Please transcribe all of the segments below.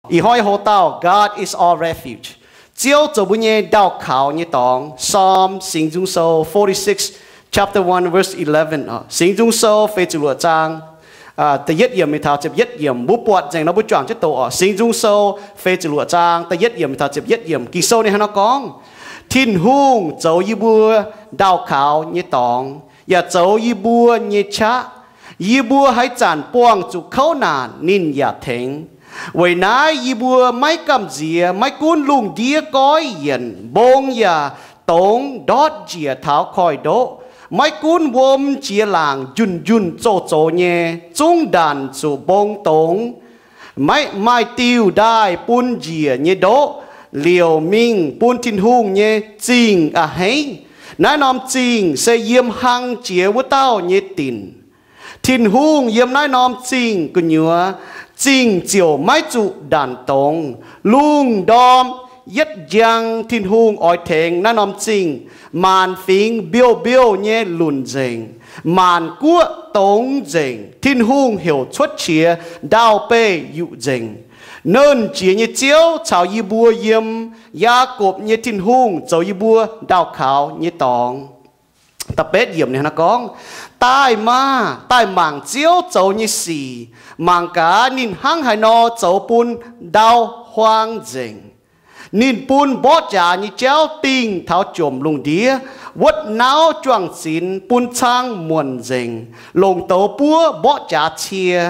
ý hỏi hồ tao God is our refuge chiếu cho bùi nhé đào khảo như tòng Psalm sinh dung sâu 46 chapter 1 verse 11 sinh dung sâu phê chủ lụa trang ta yết yểm mi thảo chụp yết yểm bút bọt dành nó bút chọn chất tổ sinh dung sâu phê chủ lụa trang ta yết yểm mi thảo chụp yết yểm kỳ sâu này nó con thiên hung dấu y bùa đào khảo như tòng ya dấu y bùa như cha y bùa hãy chản buông chủ khâu nàn nín ya thèn vậy nãy y bùa mấy cầm dìa mấy cuốn lùng đĩa cõi hiền bông ya tống đót dìa tháo khỏi đỗ mấy cuốn vôm chia làng dùn chỗ nhẹ trung đàn chủ bông tống mấy tiêu đai bún dìa như đỗ liều minh bún thiên hung nhé chinh hay nãy nóm chinh sẽ yếm hăng chia với tao nhé tin thiên hung yếm nãy nóm chinh cứ nhớ chinh chiều mấy trụ đàn tống lung đom yết giang thiên hung ỏi thèn nãy nóm chinh màn phím biêu nhé lùn dình màn cua tống dình thiên hung hiểu xuất chia đào bê dụ dình nên chỉ như chiếu chào y bùa yếm ya cộp như thiên hung cháu y bùa đào khảo như tòng tập bết yếm này nó con tai màng chiếu cháu như xì màng cá nín hăng hay no cháu bún đào hoang dình nín bún bó trả như chéo tinh tháo chồm lùng đĩa vất náo choàng xín bún trang muôn dình lồng tàu búa bó trả chia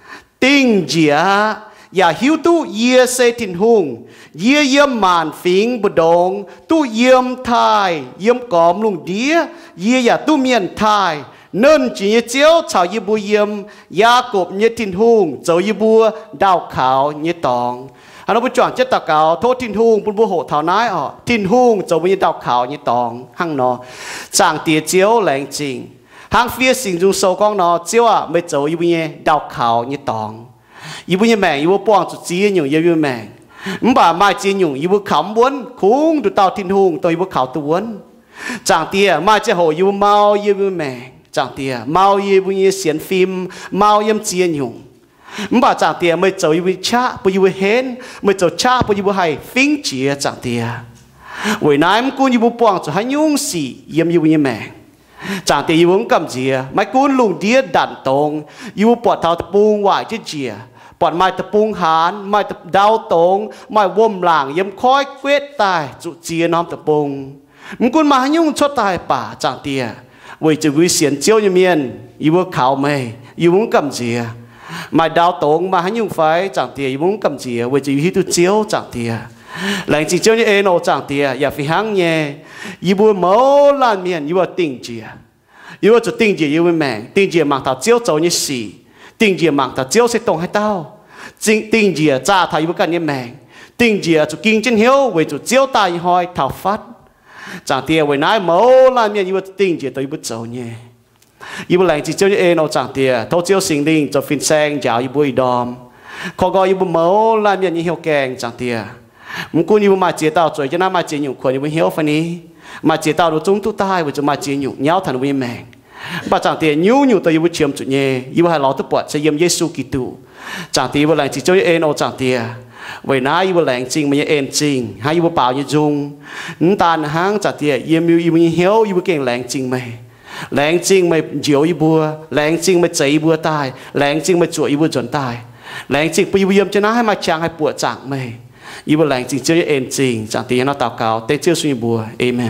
tinh dĩa ya hiu tu ye se tin hung ye yếm màn phím bờ đồng tu yếm thai yếm còm lùng đĩa ye ya tu miền thai nên chỉ như chiếu chào ye bùa yếm ya cộp như tin hung cháu ye bùa đào khảo như tòng hắn nói chọn chất tạc cáo thốt tin hung bùn bùa hộ thảo nái tin hung cháu như đào khảo như tòng hăng nó chẳng tiệt chiếu lạnh trình hăng phía sinh dung sâu con nó chiếu mới cháu ye bùa đào khảo như tòng y bùi mèn y bùi bong chủ chia nhung y bùi mèn bà mai chia nhung y bùi khám muốn khung tụi tao thiên hung tôi y bùi khảo tu muốn chẳng tia mai chia hồ y bùi mau y bùi mèn chẳng tia mau y bùi xiên phim mau yếm chia nhung bà chẳng tia mới cháu y bùi cha bùi y bùi hên mới cháu cha bùi y bùi hay phinh chia chẳng tia vậy nãy em cuốn y bùi bong chủ hay nhung xì yếm y bùi mèn chẳng tia y bùi cầm chia mai cuốn lùng đĩa đạn tông y bùi bọt thao tập bung hoài chứ chia bọn mai tập bung hán mai tập đau tống mai vôm làng yếm khói quyết tài dụ chia nóm tập bung mình cũng mà nhung cho tài bà chẳng tia vì chỉ quý xiên chiếu như miền y bố khảo mày y muốn cầm gì mai đau tống mà nhung phải chẳng tia y muốn cầm gì vì chỉ hít tu chiếu chẳng tia lành chỉ chiếu như ê nô chẳng tia ya phi hăng nhé y bố mẫu lan miền y bố tình gì y bố cho tình gì y bố mèn tình gì mang thảo chiếu cháu như xì tình gì mang thảo chiếu sẽ tông hay tao tình gì cha thầy bữa cần như mèn tình gì chủ kinh trên hiếu về chủ chiếu tai hoi thảo phát chẳng tiền về nãy mẫu làm như vậy tình gì tôi bữa giàu nhé như bữa lành chỉ chiếu như ê nó chẳng tiền thâu chiếu sinh linh cho phiên sang giáo như bữa đom khó gọi như bữa mẫu làm như hiếu kèn chẳng tiền muốn cô như mà chế tạo rồi cho nên mà chế nhục khỏi như bữa hiếu phải ní mà chế tạo đồ chúng tu tai về cho mà chế nhục nhau thành bữa mèn bà chẳng tiền nhú tôi bữa chiêm chủ nhé như bữa hai lọ tức bọt sẽ yếm Giêsu Kitô chẳng tí bữa lành chỉ cho ên ô chẳng tìa vậy nãy bữa lành chinh mà ên chinh hay bữa bảo như dung tan hang chẳng tìa yếm yêu như hiếu yêu kiện lành chinh mày chiếu yêu bùa lành chinh mày cháy bùa tai lành chinh mày chuột yêu bùa chuẩn tai lành chinh bùa yếm cho nó hay mà chàng hay bùa chẳng mày yêu bữa lành chinh cho ên chinh chẳng tìa nó tạo cáo tên chưa suy bùa amen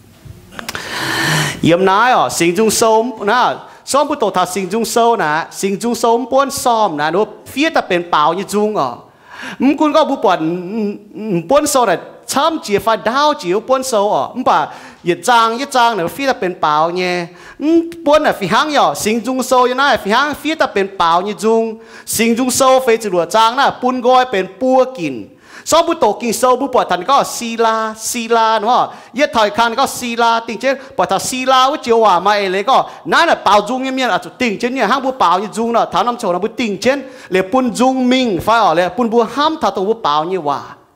yếm nãy sinh dung sâu nè xóm bút tổ thảo sinh dung sâu nè sinh dung sâu buôn xóm nè nó phía taเป็นเปล่าnhư dungคุณก็บุปผบุญโซ่เนี่ยช้ำจีฟ้าดาวจีบุญโซ่ป่ะยึดจางเนี่ยphía taเป็นเปล่าเนี่ยบุญเนี่ยphía hàng nhỏ sinh dung sâu như này phía hàng phía taเป็นเปล่าnhư dung sinh dung sâu phía chỉ lụaจางน่ะปุ่นก้อยเป็นปัวกินซ้อมบุตรกินโซ่บุปผทันก็ซีลาเนาะยึดถอยคันก็ซีลาติงเช่ปะถ้าซีลาว่าเจียวว่ามาเอเลยก็นั่นแหละเป่าจุงเงี้ยอาจจะติงเช่นเนี่ยห้างบุเป่าเนี่ยจุงเนาะถามน้ำโชว์นะบุติงเช่นเลยปุ่นจุงมิงไฟออกเลยปุ่นบุห้ามถ้าตัวบุเป่าเนี่ยว่า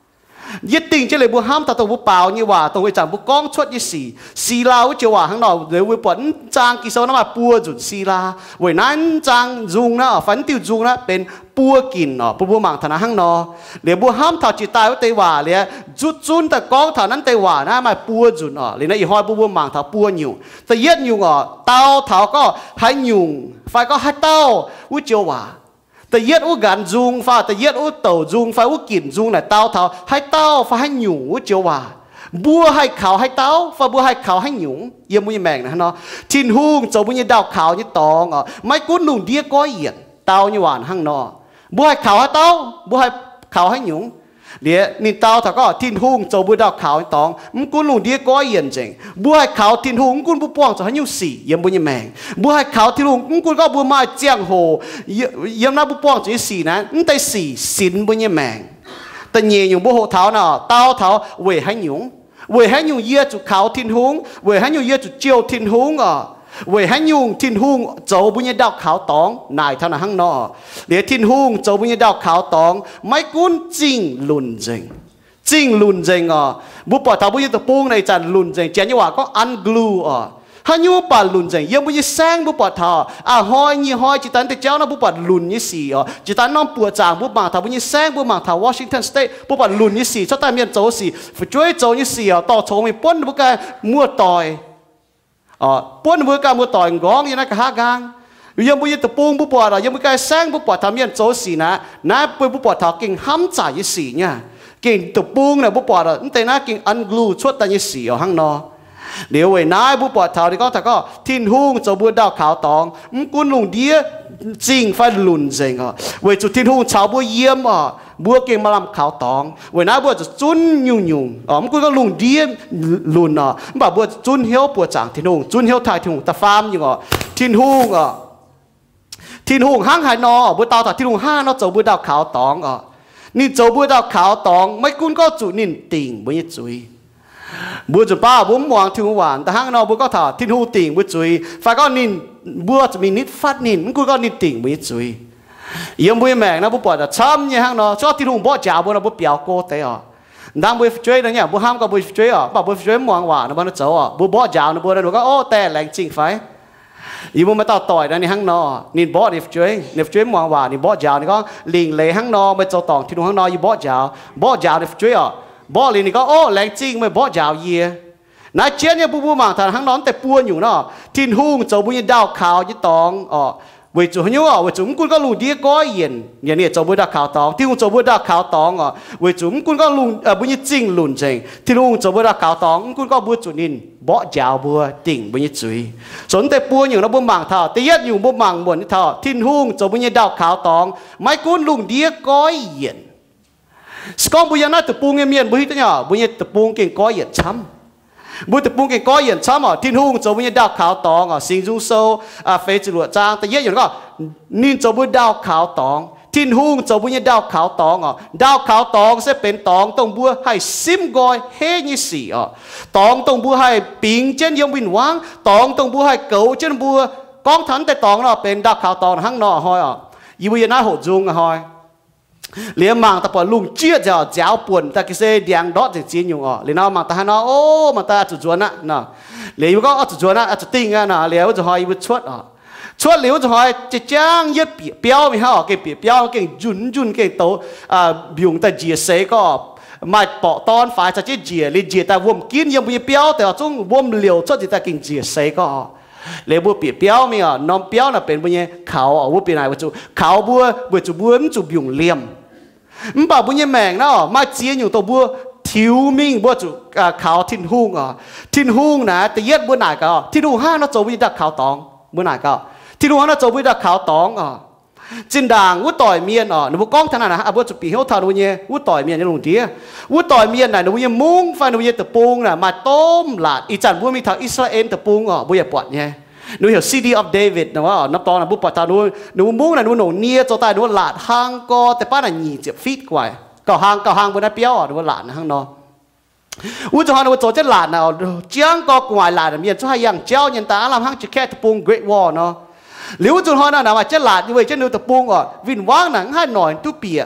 nhất định chứ lấy bùa ham ta tàu bùa bào nhưว่าตรงไอ้จังบùaก้องชดยี่สีลาวจะว่าข้างนอกเดี๋ยวบùaปนจางกิโซน้ำมาปัวจุดสีลาเว้ยนั้นจางจุงนะฝันติวจุงนะเป็นปัวกินปัวมังธนาข้างนอกเดี๋ยวบùaห้ามถ่าจิตตายว่าเตว่าเลยจุดจุนแต่ก้องถ่านั้นเตว่านะมาปัวจุนเลยนะอีห้อยบùaมังถ่าปัวอยู่แต่เย็ดอยู่เต้าถ่าก็ให้อยู่ไฟก็ให้เต้าวิจว่าแต่เย็ดอุกันจุงฟ้าแต่เย็ดอุเต่าจุงฟ้าอุกินจุงไหนเต้าเท้าให้เต้าฟ้าให้หยูเจียวว่าบัวให้ขาวให้เต้าฟ้าบัวให้ขาวให้หยูเยี่ยมมุ้ยแมงนะเนาะทินหุงเจ้ามุ้ยดาวขาวยี่ตองไม่กุ้นหนุ่มเดียก้อยเหยียดเต้ายี่หวานห้างนอบัวให้ขาวให้เต้าบัวให้ขาวให้หยูเดี๋ยวนี่เต้าถ้าก็ทินหุงเจ้าบัวดาวขาวยี่ตองมันกุ้นหนุ่มเดียก้อยเหยียดจริงบัวให้ขาวทินหุงกุ้นบัวป้องจะให้หยูสี่เยี่ยมมุ้ยแมงบัวให้ขาวทินหุงกุ้นก็บัวมาเจียงโหเยี่ยมน้าบัวป้องจะสี่นะนั่นแต่สี่สินมุ้ยแมงแต่เยี่ยอยู่บัวหัวเท้าเนาะเต้าเท้าเว่ยให้หยูเว่ยให้อยู่เยี่ยจุดขาวทินหุงเว่ยให้อยู่เยี่ยจุดเจียวทินหุงเว่ยให้อยู่ทินหุงเจ้าบุญยดาวขาวตองนายเท่านั้นข้างนอกเดี๋ยวทินหุงเจ้าบุญยดาวขาวตองไม่กุ้นจริงลุนจริงจริงลุนจริงบุปผาทาบุญยตะปูงในจันลุนจริงเจนยี่ว่าก็อันกลูฮันยูปาลุนจริงยังบุญยแสงบุปผาทาหอยยี่หอยจิตันแต่เจ้านะบุปผาลุนยี่สี่จิตันน้องปัวจางบุปผาทาบุญยแสงบุปผาทาวอชิงตันสเตทบุปผาลุนยี่สี่ชอบแต่เมียนโจสี่ฝึกช่วยโจยี่สี่ต่อโฉมมีป้นบุกการมัวต่อยป้นบุกการมัวต่อยก้องยังนักหากางยังบุญยตะปูงบุปผายังบุกการแสงบุปผาทาเมียนโจสี่นะเป็นบุปผาทาเก่งห้ำจ่ายยี่สี่เนี่ยเก่งตะปูงเนี่ยบุปผาตั้งแต่น่าเก่งอันกลูชดแต่ยี่สี่ข้างนอเดี๋ยวเว้ยนายบุปผาทาวนี่ก็ถ้าก็ทินหุงเจ้าบัวดาวขาวตองกุนลุงเดียจริงไฟลุนเจงเว้ยจุดทินหุงชาวบัวเยี่ยมบัวเก่งมาลำขาวตองเว้ยนายบัวจะจุนยุ่งมันกุนก็ลุงเดียลุนบ่าบัวจุนเหี้ยวปัวจางทินหุงจุนเหี้ยวไทยทินหุงตะฟามอยู่ทินหุงทินหุงห้างหายนอบัวตาวถ้าทินหุงห้างนอเจ้าบัวดาวขาวตองนี่เจ้าบัวดาวขาวตองไม่กุนก็จุนินติ่งบัวยี่จุยบัวจุป้าบัวมวงทิ้งหวานแต่ห้างนอบัวก็ถอดทิ้งหูติ่งบัวจุยไฟก็นินบัวจะมีนิดฟัดนินมันกูก็นิดติ่งบัวจุยยังบัวแมงนะบัวปอดช้ำเนี่ยห้างนอชอบทิ้งหูบัวจ่าบัวนะบัวเปียวโกเตะดังบัวช่วยนะเนี่ยบัวห้ามกับบัวช่วยป่าบัวช่วยมวงหวานนะบัวน่ะเจ้าบัวจ่านะบัวนั่นก็โอ้แต่แรงจริงไฟอีบัวมาต่อยนะนี่ห้างนอนี่บัวนี่ช่วยมวงหวานนี่บัวจ่านี่ก็ลิงเลยห้างนอไม่เจ้าตองทิ้งหูห้างนออยู่บัวจ่านี่ช่วยบ่เลยนี่ก็โอ้แรงจริงไม่บ่ยาวเยี่ยนายเชียนเนี่ยบูมังทางข้างนอนแต่ปัวอยู่เนาะทินหุงเจ้าบุญดาวขาวยี่ตองเวจุหัวเวจุมกุนก็ลุงเดียก้อยเย็นอย่างนี้เจ้าบุญดาวขาวตองที่หุงเจ้าบุญดาวขาวตองเวจุมกุนก็ลุงบุญจริงลุนจริงที่หุงเจ้าบุญดาวขาวตองกุนก็บุญจุนินบ่ยาวบัวติ่งบุญจุยสนแต่ปัวอยู่นะบุญมังเท่าแต่ยัดอยู่บุญมังบนเท่าทินหุงเจ้าบุญดาวขาวตองไม่กุนลุงเดียก้อยเย็นสกอบุญน่าตะปูงเมียนบุญที่เนี่ยบุญตะปูงเก่งก้อยเหยียดช้ำบุญตะปูงเก่งก้อยเหยียดช้ำทิ้งหุ่งเจ้าบุญดาวขาวตองสิงจุงโซเฟจิหลวจางแต่เยอะอย่างก็นินเจ้าบุญดาวขาวตองทิ้งหุ่งเจ้าบุญดาวขาวตองดาวขาวตองจะเป็นตองต้องบัวให้ซิมกอยเฮยี่สี่ตองต้องบัวให้ปิงเจนยงวินวางตองต้องบัวให้เก๋าเจนบัวกองทันแต่ตองเนาะเป็นดาวขาวตองห้างนอหอยยี่บุญน่าโหดจุงหอยเลี้ยงมังตะปอลุงเจี๊ยจะเจ้าป่วนตะกิเสเดียงดอจะจีนอยู่เลี้ยงมังตะฮันโอ้มังตะจุดจวนนะเนาะเลี้ยงก็จุดจวนนะจุดติ้งอ่ะนะเลี้ยงจะหอยชวดเลี้ยงจะหอยจะจ้างยึดเปียวไม่ฮะเก่งเปียวเก่งจุนเก่งโตบิวแต่เจียเสก็มาปอตอนฝ่ายจะเจียเลยเจียแต่วมกินยังไม่เปียวแต่จงวมเหลียวชดจะเก่งเจียเสก็เลยบัวเปียเปียวมีน้องเปียวน่ะเป็นบัวเนี่ยเขาบัวเป็นอะไรบัวจูเขาบัวจูมันจูบิวเลี่ยมมันบอกบัวเนี่ยแมงเนาะมาเจียอยู่ตัวบัวทิวมิ่งบัวจูเขาทิ้นหุ่งทิ้นหุ่งนะแต่เย็ดบัวไหนก็ทิ้นหุ่งห้าน่ะโจวิดักเขาตองบัวไหนก็ทิ้นหุ่งห้าน่ะโจวิดักเขาตองจินด่างวุ้ต่อยเมียนหนูบอกก้องท่านนะบัวจูปีเหี้ยวทานบัวเนี่ยวุ้ต่อยเมียนยังหลงเดียวุ้ต่อยเมียนไหนหนูบัวเนี่ยมุ้งไฟหนูบัวเนี่ยตะปูงน่ะมาต้มหลาดอีจันบัวมีทางอิสราเอลตะปูงบัวเนี่ยปวดเนี่ยหนูเห็น City of David นะว่านับตอนนั้นบุปผาหนูมุ้งนะหนูหนูเนียจตายหนูหลาดห้างก็แต่ป้าน่ะหนีเจ็บฟีดกว่าก็ห้างบนนั้นเปี้ยวหนูหลาดห้างเนาะวุ้จะหาหนูโจจะหลาดนะเจียงก็กว่าหลาดเมียนช่วยยังเจ้ายันตาลำห้างจะแค่ตะปูง Great Wall เนาะหรือวุ้จะหาหนูนะว่าจะหลาดอยู่เว้ยจะหนูตะปูงวินว่างหนังให้หน่อยตู้เปีย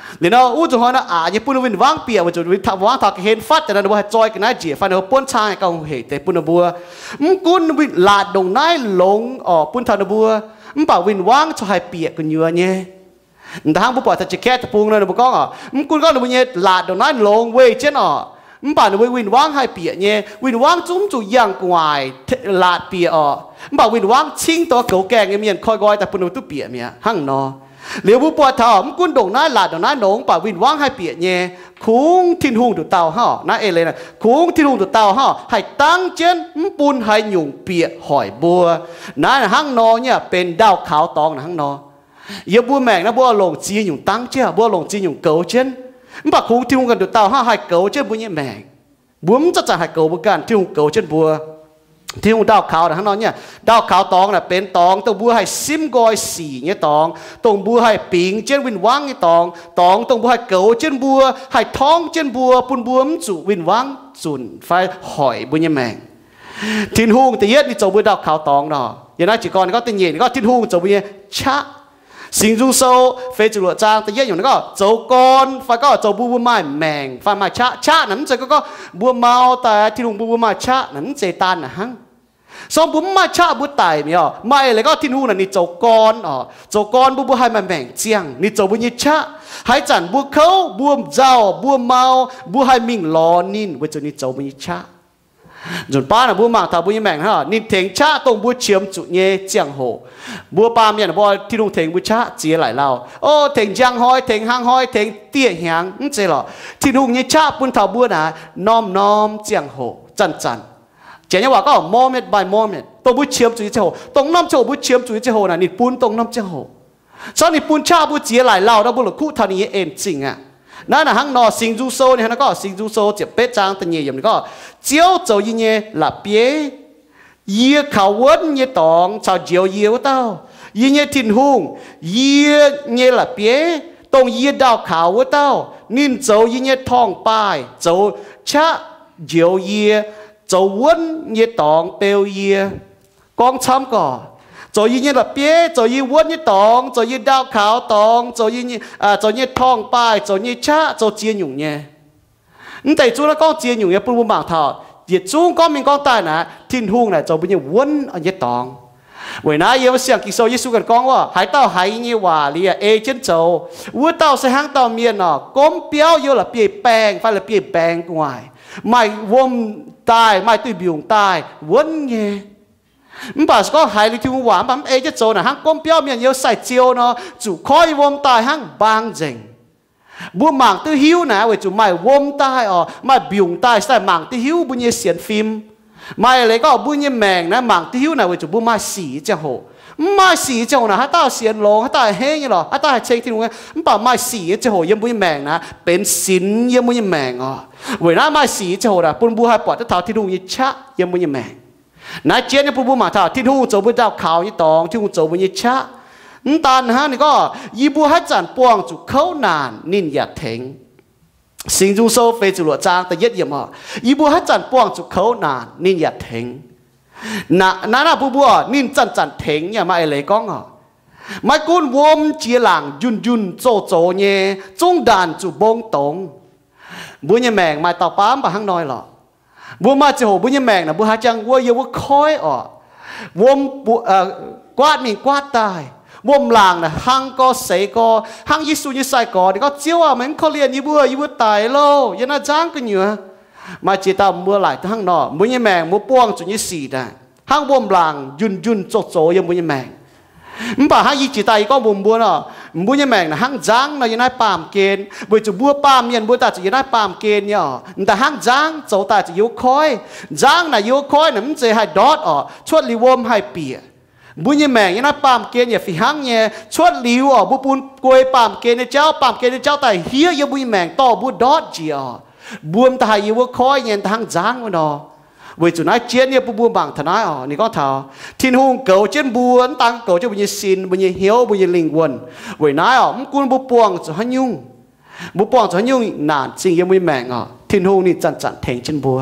liền nó u chúng nó như pun win vang pia mà chúng win vang thạc hiện phátแต่นั้นว่าจอยกันนะจีฟันเอาปนชายก็เหตุแต่ปุ่นบัวกุนวินลาดงนายหลงปุ่นทานบัวป่าวินวางชายเปียกันอยู่เนี่ยทางผู้ป่วยจะแค่ตะปูนั่นบุกก็กุนก็หนูเนี่ยลาดงนายหลงเว้ยเช่นป่าหนูวินวางให้เปียเนี่ยวินวางจุ้มจุยังกวายลาดเปียป่าวินวางชิงตัวเก่าแก่เงี้ยคอยกอยแต่ปุ่นตู้เปียเนี่ยหั่งนอเหลียวผู้ปวดท้องกุนดงน้าหลาดงน้าหนงป่าวินว่างให้เปียเย่คุ้งทิ้งหุงตัวเต่าห่อน้าเอเลยนะคุ้งทิ้งหุงตัวเต่าห่อให้ตั้งเจนปูนให้หยุ่งเปียหอยบัวน้าหั่งนอเนี่ยเป็นดาวขาวตองนะหั่งนอเยอะบัวแมงนะบัวลงจีหยุ่งตั้งเจ้าบัวลงจีหยุ่งเก๋าเจนป่าคุ้งทิ้งหุงกันตัวเต่าห่อให้เก๋าเจนบัวเนี่ยแมงบัวมันจะให้เก๋าบัวกันทิ้งหุงเก๋าเจนบัวที่ดาวขาวนะฮะน้องเนี่ยดาวขาวตองน่ะเป็นตองตรงบัวให้ซิมกอยสีเนี่ยตองตรงบัวให้ปิงเจนวินวังเนี่ยตองตรงบัวให้เก๋าเจนบัวให้ท้องเจนบัวปุ่นบัวมจุวินวังจุนไฟหอยบุญยแมงทิ้นหุงแต่เย็ดนี่เจ้าบัวดาวขาวตองเนาะอย่างนั้นจีกรก็ตีเย็นก็ทิ้นหุงเจ้าบัวชะสิงจุงโซเฟจุลจางแต่เย็ดอยู่นั่นก็เจ้ากรไฟก็เจ้าบัวไม้แมงไฟไม้ชะนั้นเจ้าก็บัวเมาแต่ทิ้นหุงบัวไม้ชะนั้นเจตันนะฮังสมบุ้มมาชาบุตไตมีไม่เลยก็ทิ้งหูน่ะนี่เจ้ากรเจ้ากรบัวให้มันแบ่งเจียงนี่เจ้าบุญยิชะให้จันบัวเขาบัวเจ้าบัวเมาบัวให้มิ่งล้อนินเวจนี่เจ้าบุญยิชะจนป้าน่ะบัวหมากถ้าบุญยิแบ่งฮะนี่เถงชะตรงบัวเฉียมจุเย่เจียงโหบัวปามเนี่ยบัวที่ลุงเถงบัวชะเจียไหลเราโอ้เถงจางห้อยเถงหางห้อยเถงเตี้ยหางนั่นเจ๋หรอที่ลุงยิชะปุ่นถ้าบัวน่ะน้อมเจียงโหจันเจ้าเนี่ยว่าก็โมเมนต์ by โมเมนต์ตรงบุญเชื่อมจุยเจ้าตรงน้ำเจ้าบุญเชื่อมจุยเจ้าน่ะนี่ปูนตรงน้ำเจ้าฉะนั้นนี่ปูนชาบุญเจียหลายเหล่าแล้วบุรุษคู่ทานี้เองจริงอ่ะนั่นน่ะฮังนอสิงจูโซเนี่ยนะก็สิงจูโซเจ็บเป๊ะจางตันเยี่ยมนี่ก็เจียวเจ้ายี่เนี่ยหลับเปี้ยเยี่ยเขาวนเยี่ยตองชาวเจียวเยี่ยวเต้ายี่เนี่ยทิ้นหุงเยี่ยเนี่ยหลับเปี้ยตรงเยี่ยดาวขาวเต้านินเจ้ายี่เนี่ยทองป้ายเจ้าชะเจียวเยี่ยเจ้าวนยี่ตองเปียวเยี่ยกองช้ำก่อเจ้ายี่เนี่ยแบบเปี้ยเจ้ายี่วนยี่ตองเจ้ายี่ดาวขาวตองเจ้ายี่ทองป้ายเจ้ายี่ชะเจ้าเจียนหยุ่งเนี่ยนั่นแต่จู่แล้วก็เจียนหยุ่งเนี่ยปุ่นบุญบางทอดเหยียดจู่ก็มีกองตายนะทิ้งหุ่งเนี่ยเจ้าบุญยี่วนอันยี่ตองเวลาเยี่ยมเสียงกิโซยิสุกันกองว่าหายเต้าหายยี่ว่าเรียเอเจนเจ้าวัวเต้าใส่หางเต้าเมียนอ่ะก้มเปี้ยวเยอะละเปียแปงไฟละเปียแปงกวายไม่วมตายไม่ตุยบิวงตายวนเงี้ยมันป่าก็หายเลยที่หวานปั๊มเอเจนเจ้าน่ะหางก้มเปี้ยวเมียนเยอะใส่เจียวเนาะจู่คอยวมตายหางบางเจงบัวหมางตื้อหิวนะเว้ยจู่ไม่วมตายไม่บิวงตายใส่หมางตื้อหิวบุญเยี่ยเสียนฟิล์มไม่เลยก็บุญเยี่ยแมงนะหมางตื้อหิวนะเว้ยจู่บัวมาสีเจ้าโหมาสีเจ้านะฮะตาเสียนลงฮะตาเฮงหรอฮะตาเช็คที่นู้นมันป่ามาสีเจ้าโหยังบุญแมงนะเป็นสินยังบุญแมงเวลามาสีเจ้าโหนะปุ่นบัวให้ปอดเท้าที่นู้นยิ่งชะยังบุญแมงนายเจียนยังปุ่นบัวมาเท้าที่นู้นเจ้าบุญดาวขาวยิ่งตองที่นู้นเจ้าบุญยิ่งชะตาฮะนี่ก็ยีบัวให้จันปวงจุเขานานนินอยากเถงสิงจุโซเฟจุลจางแต่เย็ดเยี่ยมยีบัวให้จันปวงจุเขานานนินอยากเถงนาบัวนินจันเถงเนี่ยมาอะไรก้องไม่กุนวมเจียหลังยุนโจเนี่ยจงด่านจุบงตงบัวเนี่ยแมงมาต่อป้ามปะหังน้อยหรอบัวมาจะโหบัวเนี่ยแมงนะบัวหาจังวัวเยาวคอยวมกวาดมีกวาดตายวมหลังนะหังก็เสกก็หังยิสุยิใส่ก่อนี่ก็เจียวเหมือนเขาเรียนยีบัวตายโลยันน่าจ้างกันอยู่มาจีตามมัวหลายทั้งนอมุ้ยแมงมัวป้วงจุดยี่สี่ได้ห้างบวมหลังยุนโจยังมุ้ยแมงมันป่าห้างยี่จีตายก็บุมบัวเนาะมุ้ยแมงนะห้างจังเนาะยังได้ปามเกณฑ์บัวจุบัวปามเมียนบัวตาจะยังได้ปามเกณฑ์เนี่ยแต่ห้างจังโจตาจะยุคอยจังนะยุคอยน่ะมันจะให้ดอทชวดลิวมให้เปียบุญยังแมงยังได้ปามเกณฑ์อย่าฝีหังเนี่ยชวดลิวบุปูนกวยปามเกณฑ์ในเจ้าปามเกณฑ์ในเจ้าแต่เฮียยังบุญแมงต่อบุดอทจีบวมตายอยู่ว่าคอยเงินทางจ้างมันเวจุนัยเจียนเนี่ยบวมบางทนายนี่ก็เท่าทิ้งหงเก่าเจียนบวนตังเก่าจะบุญสินบุญเหี้ยวบุญลิงวนเวนายมันกุนบุปวงจะหันยุ่งบุปวงจะหันยุ่งนานจริงยังไม่แมงทิ้งหงนี่จันเถงเจียนบัว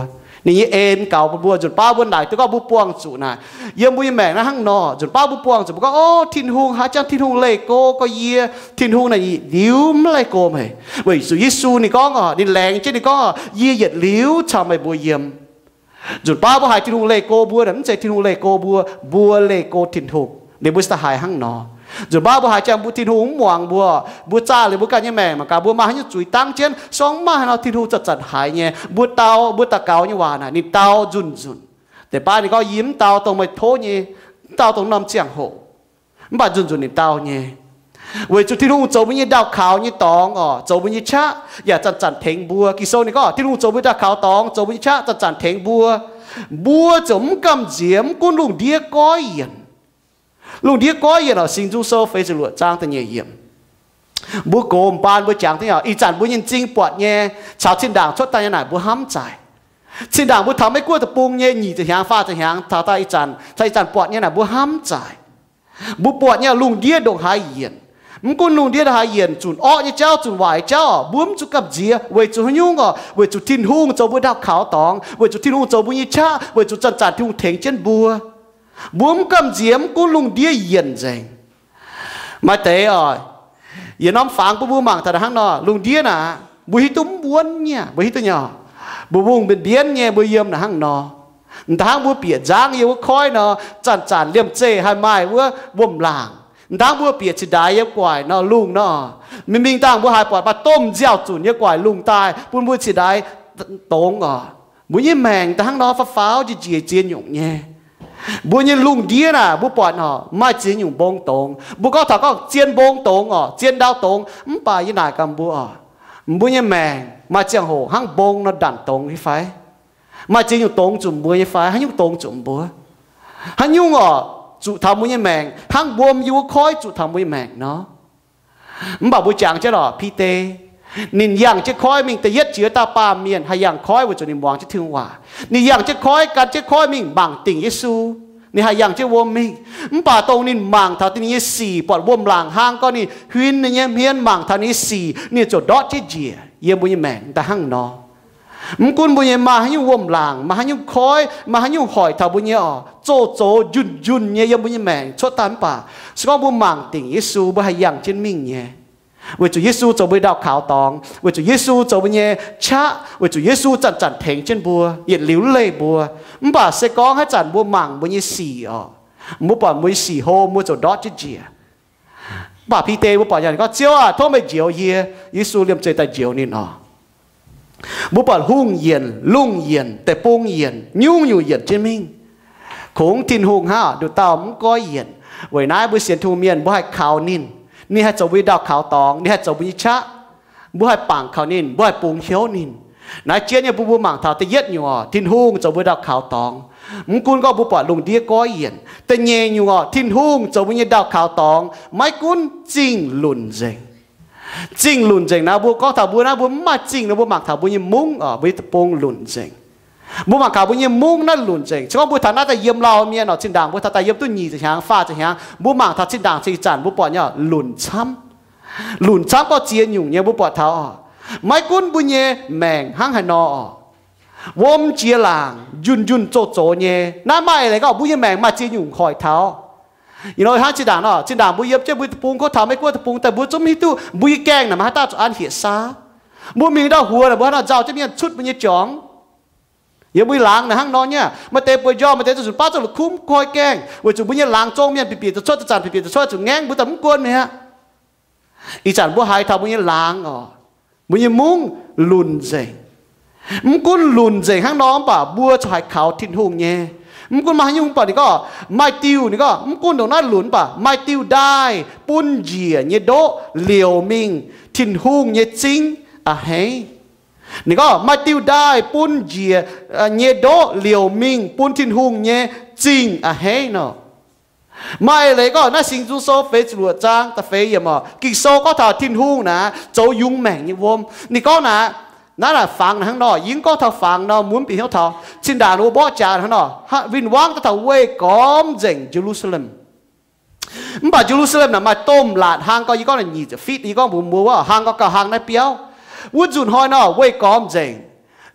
นี่เอ็นเก่าบัวจุดป้าบัวไหนตัวก็บัวปวงจุน่ะเยี่ยมบุยแมงนะหั่งนอจุดป้าบัวปวงจุดก็โอ้ทินหงหาจังทินหงเลโก้ก็เยี่ยทินหงไหนดิ้วไม่เลโก้ไหมเว้ยสุยิสูนี่ก็ดินแรงเช่นนี่ก็เยี่ยเหยียดลิ้วชาวไม่บัวเยี่ยมจุดป้าบัวหายทินหงเลโก้บัวนั้นใจทินหงเลโก้บัวเลโก้ทินหงเดี๋ยวบัวสหายหั่งนอจุดบ้าบัวหายจังบุทินหูหมวงบัวจ้าหรือบัวกันยังแม่มากาบัวมาให้ยุจุยตั้งเช่นสองมาให้เราทินหูจัดหายเนี่ยบัวตะเกาเนี่ยว่าน่ะนี่เตาจุนแต่ป้านี่ก็ยิ้มเตาตรงไปโทเนี่ยเตาตรงน้ำเจียงโหบ้าจุนนี่เตาเนี่ยเวจุทินหูโจบุญยี่ดาวขาวยี่ตองโจบุญยี่ชะอย่าจันเถงบัวกิโซนี่ก็ทินหูโจบุญดาวขาวตองโจบุญยี่ชะจันเถงบัวจมกำเจียมกุนลุงเดียก้อยยันลุงเดียก้อยยันสิงจุโซเฟซหลวดจ้างตั้งเยี่ยมบัวโกมปานบัวจางตั้งอีจันบัวยินจริงปวดเย่ชาวชินด่างชดตายยันไหนบัวห้ำใจชินด่างบัวทำไม่กลัวตะปุงเย่หนีจะหางฟ้าจะหางท้าตาอีจันถ้าอีจันปวดเย่ไหนบัวห้ำใจบัวปวดเย่ลุงเดียดงหายเยียนมันกุนลุงเดียหายเยียนจุนอ้อเนี่ยเจ้าจุนไหวเจ้าบัวมจุกับเจียเวจุหยุ่งเวจุทินหุ่งเจ้าบัวดาวขาวตองเวจุทินหุ่งเจ้าบัวยิชะเวจุจันที่หุ่งเถงเช่นบัวบุ้มกำเจียมกูลุงเดียเย็นเจงมาเตะอย่าน้ำฝังปูบัวหมังแต่ละครั้งนอลุงเดียน่ะบุหิตุ้มบ้วนเนี่ยบุหิตุ้มเนี่ยบุวงเป็นเดียนเนี่ยบุเยี่ยมน่ะครั้งนอทางบัวเปียจางเยอะคอยนอจันเลี่ยมเจให้ไม้ว่าบ่มหลางทางบัวเปียจะได้เยอะกว่านอลุงนอมิงต่างบัวหายปอดมาต้มเจียวจุนเยอะกว่าลุงตายปุ่นบัวจะได้ตรงบุยี่แมงทางนอฟ้าจะเจียเจียนหยงเนี่ยบัวยินลุงเดียน่ะบัวปอดไม่เจียนอยู่บงตรงบัวก็ถ้าก็เจียนบงตรงเจียนดาวตรงป่ายินไหนกันบัวยินแมงมาเจียงโหหั่งบงน่ะดันตรงที่ไฟมาเจียนอยู่ตรงจุ่มบัวยี่ไฟหั่งอยู่ตรงจุ่มบัวหั่งยุ่งจุทำบัวยินแมงหั่งบวมอยู่คอยจุทำบัวยินแมงเนาะบ่าบัวจางเจ้าหรอพี่เตนินยังจะคอยมิงแต่เย็ดเจือตาปาเมียนให้ยังคอยว่าจะนิมวางจะถึงว่านี่ยังจะคอยกันจะคอยมิงบังติ่งเยซูนี่ให้ยังจะวมมิงป่าตรงนินมังเท่าที่นี่สี่ปอดวมหลังห้างก็นี่หืนนี่เมียนมังเท่านี้สี่นี่จดดอเจเจียเยี่ยมบุญแมงแต่ห้างนอมกุนบุญมาให้ยุ่งวมหลังมาให้ยุ่งคอยมาให้ยุ่งหอยเท่าบุญเยโจยุนเนี่ยเยี่ยมบุญแมงชดตามป่าสก็บุญมังติ่งเยซูบุให้ยังเช่นมิงเนี่ยเวจุเยซูจะไปดาวขาวตองเวจุเยซูจะไปเนี่ยชะเวจุเยซูจันเถงเช่นบัวเหยียดหลิวเลยบัวมบ่าเสกองให้จันบัวหมั่งบัวเนี่ยสี่มัวป่อนบัวสี่โฮมัวจะดอจิเจียบ่าพี่เตบัวป่อนอย่างนี้ก็เจียวท้องไม่เจียวเย่เยซูเลี้ยมใจแต่เจียวนี่บัวป่อนหุ่งเย็นลุ่งเย็นแต่ปุงเย็นยุ่งอยู่เย็นเจมิงคงทินหุ่งห้าดูเต่ามันก็เย็นไว้นายบัวเสียนทูเมียนบัวให้ขาวนินนี่ให้เจ้าวิดาวขาวตองนี่ให้เจ้าวิชะบัวให้ปังขาวนินบัวให้ปุงเขียวนินนายเจียนเนี่ยบัวหมั่งเท่าแต่เย็ดอยู่ทินหุ่งเจ้าวิดาวขาวตองมุงกุนก็บัวปอดลุงเดียก้อยเย็นแต่เงียอยู่ทินหุ่งเจ้าวิดาวขาวตองไม่กุนจริงหลุนเจงจริงหลุนเจงนะบัวก็ถ้าบัวนะบัวไม่จริงนะบัวหมั่งถ้าบัวยิ่งมุ้งบัวตะปงหลุนเจงบัวหมั่งขาวบัวยิ่งมุ้งนั่นหลุนเจงฉะนั้นบัวฐานะแต่เยี่ยมเราเมียชินด่างบัวถ้าแต่เยี่ยมตุ้นหยีจะหางฟ้าจะหางบัวหมั่งถ้าชินด่างชิจันบัวปอดเนี่ยหลุนช้ำหลุนช้ำก็เจียนอยู่เนี่ยบุปผาเท้าไม่กุ้นบุญเย่แมงห้างหันนอวมเจียหลางยุนโจเนี่ยน้าไม่อะไรก็บุญเย่แมงมาเจียนอยู่คอยเท้าอย่างน้อยห้างจีด่างจีด่างบุญเย่เจ้าบุญตะปุงเขาทำไม่กลัวตะปุงแต่บุญจุ่มฮิตุบุญแกงน่ะมาให้ตาอันเหียซาบุญมีดาวหัวน่ะบุญน่ะเจ้าจะมีชุดบุญเย่จ่องอย่าบุญหลังนะห้างนอนเนี่ยมาเตะปวยย่อมาเตะจุดป้าจุดคุ้มคอยแกงว่าจุดบุญเย่หลังจงเมียนปีจะชดจะจันปีจะชดจุดแง่งบุญตะมุกวนเนี่ยอีจันบัวหายทำบุญยังล้างบุญยังมุ้งลุนเจงมุ้งกุนลุนเจงข้างน้องป่ะบัวชายขาวทิ้นหงเงี้ยมุ้งกุนมาให้ยุ่งป่ะนี่ก็ไม่ติวนี่ก็มุ้งกุนตรงนั้นหลุนป่ะไม่ติวได้ปุ้นเจี๋ยเงี้ยโดเหลียวมิงทิ้นหงเงี้ยจริงเฮ้นี่ก็ไม่ติวได้ปุ้นเจี๋ยเงี้ยโดเหลียวมิงปุ้นทิ้นหงเงี้ยจริงเฮ้เนาะไม่เลยก็น่าสิงจุโซเฟจหลวดจ้างแต่เฟยอย่ามากิโซก็ถอดทิ้นหุ่งนะโจยุงแม่งยี่วมนี่ก็นะนั่นแหละฟังทั้งนอยิงก็ถอดฟังนอมุนปีเขาถอดชินดาโนบอจาทั้งนอวินว่างก็ถอดเวกอมเจงเยรูซาเล็มมันบอกเยรูซาเล็มน่ะมาต้มหลาดหางก็ยี่ก็เนี่ยจะฟิตยี่ก็บุ๋มบัวว่าหางก็กับหางในเปียววุ้นจุนหอยนอเวกอมเจง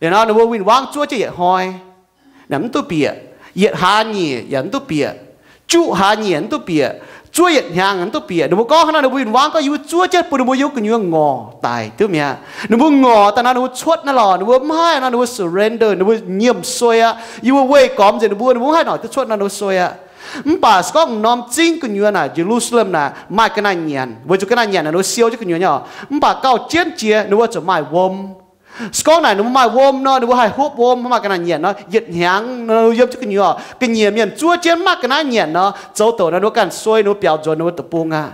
để nó win wang chúa chỉ hoi nắm tu bịa yết hà nhỉ yến tu bịa chú hà nhỉ tu bịa chúa yết hàng tu bịa nó có hắn nó win wang có yêu chúa chết bùn nó yêu cái nhiều ngò tài thứ mẹ nó ngò ta nó chuột nó lò nó mai nó surrender nó nhiễm xoay á yêu quay cóm gì nó hai nói tu chuột nó xoay á bà có nom chính cái nhiều này Jerusalem này mai cái này nhện với chỗ cái này nhện là nó siêu chứ cái nhiều nhỏ bà cao chiến chia nó cho mai vôm có này nó mai vôm nó hay hút vôm mà cái này nhện nó nhiệt nhang nó giúp cho cái nhiều cái nhiều miền chúa chiến mắc cái này nhện nó châu tổ nó càng xuôi nó biểu rồi nó tập buông à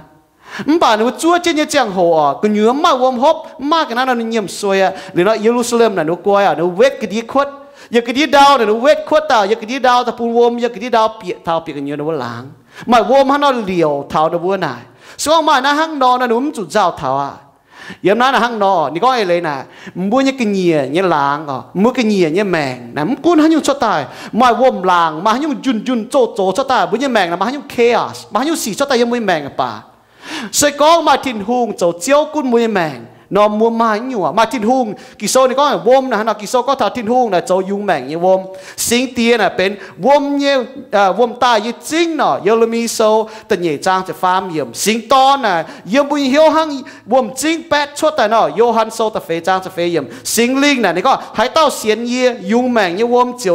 bà nó chúa chiến như chẳng hồ cái nhiều mai vôm hút mà cái này nó nhiễm xuôi à để nó Jerusalem này nó coi à nó vết cái đi khuất giờ cái đi đau này nó vết khuất tao giờ cái đi đau ta pun vôm giờ cái đi đau bịa thao bịa cái nhiều nó láng mà vôm hắn nó liều thao nó buồn này số mà nó hăng đo nó đúng chủ giao thao à yếm nói là hăng đo ni có ai lấy nè mua những cái nhiều như láng mua cái nhiều như mèn nè cuốn hắn nhung cho tài mà vôm láng mà hắn nhung dun trộn cho tài bữa như mèn là mà hắn nhung chaos mà hắn nhung xì cho tài như mèn à bà sẽ có mà thiên hùng cho chiếu cuốn mua như mèn nó mua mai nhiều mà thiên hùng kỳ số này có là vôm nè nó kỳ số có thảo thiên hùng là châu dung mèn như vôm sinh tiền là bên vôm như vôm tai như chính nó yêu mi số tự nhảy trangจะ farm ยม sinh to nè yếm bùi hiếu hăng vôm chính pet chốt tại nó yêu han số ta phê trangจะ phê yếm sinh linh nè này có hãy tao xiên như dung mèn như vôm chiều